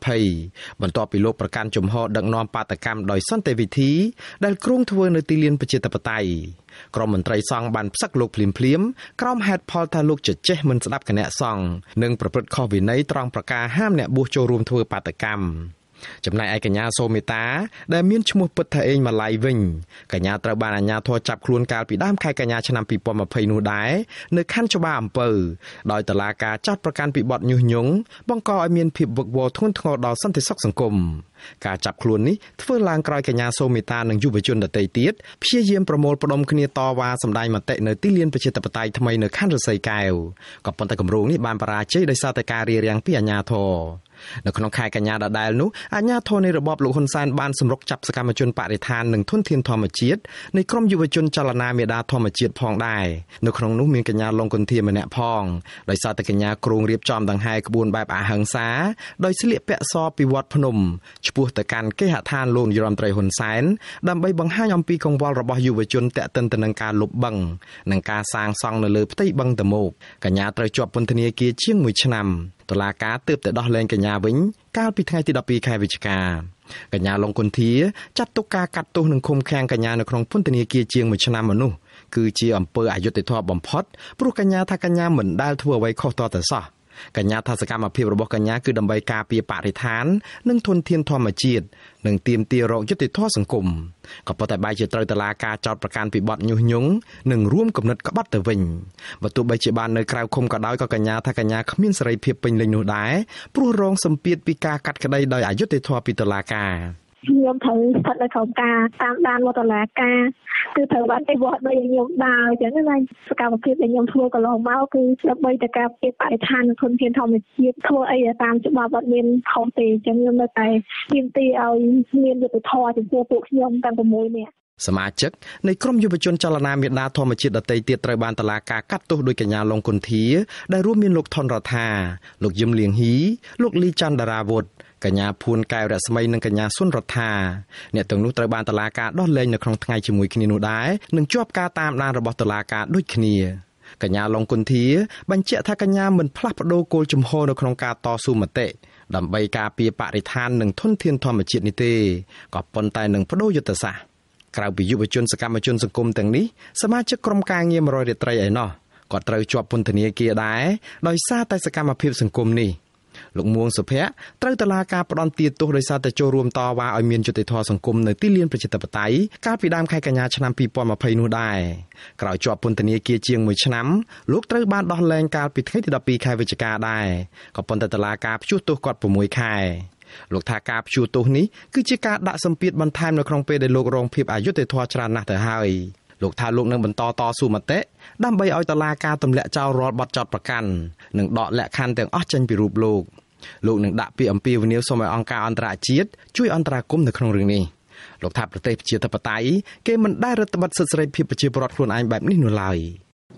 2020បន្ទាប់ពីលោកប្រកាន់ជំហរដឹកនាំបាតកម្មដោយសន្តិវិធីដែលគ្រោងធ្វើនៅទីលានប្រជាធិបតេយ្យក្រុមមន្ត្រីសង្ឃបានផ្សឹកលោកភ្លាមក្រោមហេតុផលថាលោកចេះមិនស្ដាប់គណៈសង្ឃនិងប្រព្រឹត្តខុសវិន័យត្រង់ប្រការហាមអ្នកបួសចូលរួមធ្វើបាតកម្មចំណែកឯកញ្ញាសូមេតាដែលមានឈ្មោះពិតថាអេងម៉ាឡៃវិញកញ្ញាត្រូវបានអាជ្ញាធរចាប់ខ្លួនកាលពីដើមខែកញ្ញាឆ្នាំ2020នោះដែរនៅខណ្ឌច្បារអំពៅដោយតុលាការចាត់ប្រកាន់ពីបទញុះញង់បង្កឲ្យមានភាពវឹកវរធ្ងន់ធ្ងរដល់សន្តិសុខសង្គមការចាប់ខ្លួននេះធ្វើឡើងក្រោយកញ្ញាសូមេតានិងយុវជនដទៃទៀតព្យាយាមប្រមូលផ្ដុំគ្នាតវ៉ាសម្ដែងមតិនៅទីលានប្រជាធិបតេយ្យថ្មីនៅខណ្ឌរសីកែវក៏ប៉ុន្តែគម្រោងនេះបានបរាជ័យដោយសារតែការរារាំងពីអាជ្ញាធរនៅក្នុងខែកញ្ញាដដែលនោះអាជ្ញាធរនៃរបបលោកហ៊ុនសែនបានសម្រុកចាប់សកម្មជនបរិស្ថាននិងធនធានធម្មជាតិនៃក្រុមយុវជនចលនាមេដាធម្មជាតិផងដែរនៅក្នុងនោះមានកញ្ញាលងគុន្ធាម្នាក់ផងដោយសារតែកញ្ញាគ្រោងរៀបចំដង្ហែក្បួនបែបអហិង្សាដោយស្លៀកពាក់សពីវត្តភ្នំឆ្ពោះទៅកាន់គេហដ្ឋានលោកនាយរដ្ឋមន្ត្រីហ៊ុនសែនដើម្បីបង្ហាញអំពីកង្វល់របស់យុវជនទាក់ទិនទៅនឹងការលុបបឹងនិងការសាងសង់នៅលើផ្ទៃបឹងតមោកកញ្ញាត្រូវជាប់ពន្ធនាគារជាង1ឆ្នាំតុលាការទើបតែដោះលែងកញ្ញាវិញកាលពីថ្ងៃទី12ខែវិច្ឆិកាកញ្ញាលងគុន្ធាចាត់ទុកការកាត់ទោសនិងឃុំឃាំងកញ្ញានៅក្នុងពន្ធនាគារជាង1ឆ្នាំនោះគឺជាអំពើអយុត្តិធម៌បំផុតព្រោះកញ្ញាថាកញ្ញាមិនដែលធ្វើអ្វីខុសទាល់តែសោះកញ្ញាថាសកម្មភាពរបស់កញ្ញាគឺដើម្បីការពារបរិស្ថាននិងធនធានធម្មជាតិនិងទាមទាររកយុត្តិធម៌សង្គមក៏ប៉ុន្តែបែរជាត្រូវតុលាការចោទប្រកាន់ពីបទញុះញង់និងរួមគំនិតក្បត់ទៅវិញបើទោះបីជាបាននៅក្រៅឃុំក៏ដោយក៏កញ្ញាថាកញ្ញាគ្មានសេរីភាពពេញលេញនោះដែរព្រោះរងសម្ពាធពីការកាត់ក្តីដោយអយុត្តិធម៌ពីតុលាការខ្ញុំត្រូវស្ថិតនៅក្រោមការតាមដានរបស់តុលាការគឺត្រូវបានគេវាស់ដោយខ្ញុំដើរអញ្ចឹងណាសកម្មភាពដែលខ្ញុំធ្វើកន្លងមកគឺដើម្បីតែការពារបរិស្ថាននិងធនធានធម្មជាតិធ្វើអីតាមច្បាប់អត់មានខុសទេអញ្ចឹងខ្ញុំនៅតែទាមទារឲ្យមានយុត្តិធម៌ចំពោះពួកខ្ញុំទាំង6នាក់សមាជិកនៃក្រុមយុវជនចលនាមេដាធម្មជាតិដទៃទៀតត្រូវបានតុលាការកាត់ទោសដោយកញ្ញាលងគុន្ធាដែលរួមមានលោកថនរដ្ឋាលោកយឹមលៀងហ៊ីលោកលីច័ន្ទដារាវុធកញ្ញាភួនកែវរស្មីនិងកញ្ញាសុនរដ្ឋាអ្នកទាំងនោះត្រូវបានតុលាការដោះលែងនៅក្នុងថ្ងៃជាមួយគ្នានោះដែរនិងជាប់ការតាមដានរបស់តុលាការដូចគ្នាកញ្ញាលងគុន្ធាបញ្ជាក់ថាកញ្ញាមិនផ្លាស់ប្ដូរគោលជំហរនៅក្នុងការតស៊ូមតិដើម្បីការពារបរិស្ថាននិងធនធានធម្មជាតិនេះទេក៏ប៉ុន្តែនឹងបដូរយុទ្ធសាស្ត្រក្រៅពីយុវជនសកម្មជនសង្គមទាំងនេះសមាជិកក្រុមការងារ100រាត្រីឯណោះក៏ត្រូវជាប់ពន្ធនាគារដែរដោយសារតែសកម្មភាពសង្គមនេះលោកមួងសុភ័ក្រត្រូវតុលាការផ្ដន្ទាទោសដោយសារតែចូលរួមតវ៉ាឲ្យមានយុត្តិធម៌សង្គមនៅទីលានប្រជាធិបតេយ្យកាលពីដើមខែកញ្ញាឆ្នាំ2020នោះដែរក្រោយជាប់ពន្ធនាគារជាង1ឆ្នាំលោកត្រូវបានដោះលែងកាលពីថ្ងៃទី12ខែវិច្ឆិកាដែរក៏ប៉ុន្តែតុលាការព្យួរទោសគាត់6ខែលោកថាការព្យួរទោសនេះគឺជាការដាក់សម្ពាធបន្ថែមនៅក្នុងពេលដែលលោករងភាពអយុត្តិធម៌ច្រើនណាស់ទៅហើយលោកថាលោកនឹងបន្តតស៊ូមតិដើម្បីឲ្យតុលាការទម្លាក់ចោលរាល់បទចោទប្រកាន់និងដកលក្ខខណ្ឌទាំងអស់ចេញពីរូបលោកនឹងដាក់ពាក្យអំពាវនាវសូមឲ្យអង្គការអន្តរជាតិជួយអន្តរាគមន៍នៅក្នុងរឿងនេះលោកថាប្រទេសប្រជាធិបតេយ្យគេមិនដែលរឹតបន្តឹងសិទ្ធិសេរីភាពប្រជាពលរដ្ឋខ្លួនឯងបែបនេះនោះឡើយ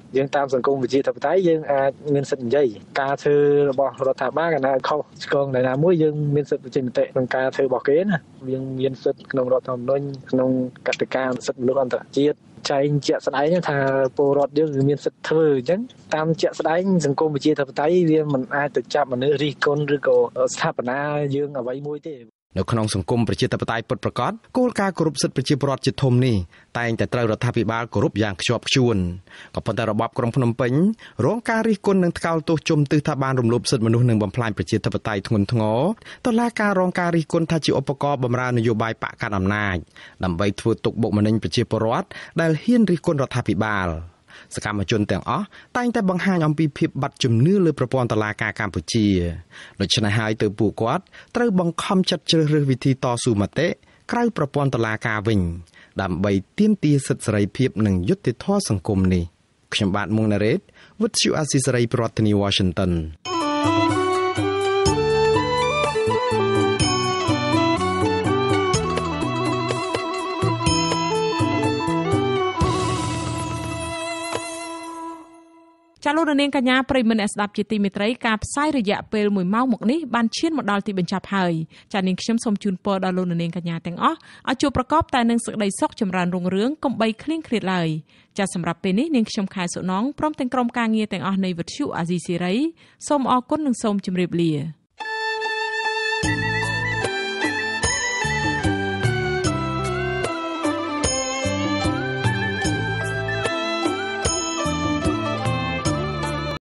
យើងតាមសង្គមវិជាធិបតេយ្យយើងអាចមានសិទ្ធិនិយាយការធ្វើរបស់រដ្ឋាភិបាលកណាខុសឆ្គងណាមួយយើងមានសិទ្ធិបញ្ចេញមតិក្នុងការធ្វើរបស់គេណាយើងមានសិទ្ធិក្នុងរដ្ឋធម្មនុញ្ញក្នុងកតិកាសិទ្ធិមនុស្សអន្តរជាតិចែងជាក់ស្ដែងថាពលរដ្ឋយើងមានសិទ្ធិធ្វើអញ្ចឹងតាមជាក់ស្ដែងសង្គមវិជាធិបតេយ្យវាមិនអាចទៅចាប់មនុស្សរិះគន់ឬក៏ស្ថាបនាយើងអ្វីមួយទេនៅក្នុងសង្គមប្រជាធិបតេយ្យពិតប្រាកដគោលការណ៍គោរពសិទ្ធិប្រជាពលរដ្ឋជាធំនេះតែងតែត្រូវរដ្ឋាភិបាលគោរពយ៉ាងខ្ជាប់ខ្ជួនក៏ប៉ុន្តែរបបក្រុងភ្នំពេញរងការរិះគន់និងថ្កោលទោសជំទិថាបានរំលោភសិទ្ធិមនុស្សនិងបំផ្លាញប្រជាធិបតេយ្យធ្ងន់ធ្ងរតុលាការរងការរិះគន់ថាជាឧបករណ៍បម្រើនយោបាយបកកណ្ដាលអំណាចដើម្បីធ្វើទុកបុកម្នេញប្រជាពលរដ្ឋដែលហ៊ានរិះគន់រដ្ឋាភិបាលសកម្មជនទាំងអស់តែងតែបង្ហាញអំពីភាពបាត់ជំនឿលើប្រព័ន្ធតុលាការកម្ពុជាដូច្នេះហើយទើបពួកគាត់ត្រូវបង្ខំចិត្តជ្រើសរើសវិធីតស៊ូមតិក្រៅប្រព័ន្ធតុលាការវិញដើម្បីទាមទារសិទ្ធិសេរីភាពនិងយុត្តិធម៌សង្គមនេះខ្ញុំបាទមុងណារ៉េត With you Asisari ប្រធានាទី Washington ចាលោកនាងកញ្ញាប្រិយមិត្តអ្នកស្ដាប់ជាទីមេត្រីការផ្សាយរយៈពេល1ម៉ោងមកនេះបានឈានមកដល់ទីបញ្ចប់ហើយចានាងខ្ញុំសូមជូនពរដល់លោកនាងកញ្ញាទាំងអស់ឲ្យជួបប្រកបតែនឹងសេចក្តីសុខចម្រើនរុងរឿងកុំបីឃ្លៀងឃ្លាតឡើយចាសម្រាប់ពេលនេះនាងខ្ញុំខែសុណងព្រមទាំងក្រុមការងារទាំងអស់នៃវិទ្យុអាស៊ីសេរីសូមអរគុណនិងសូមជម្រាបលា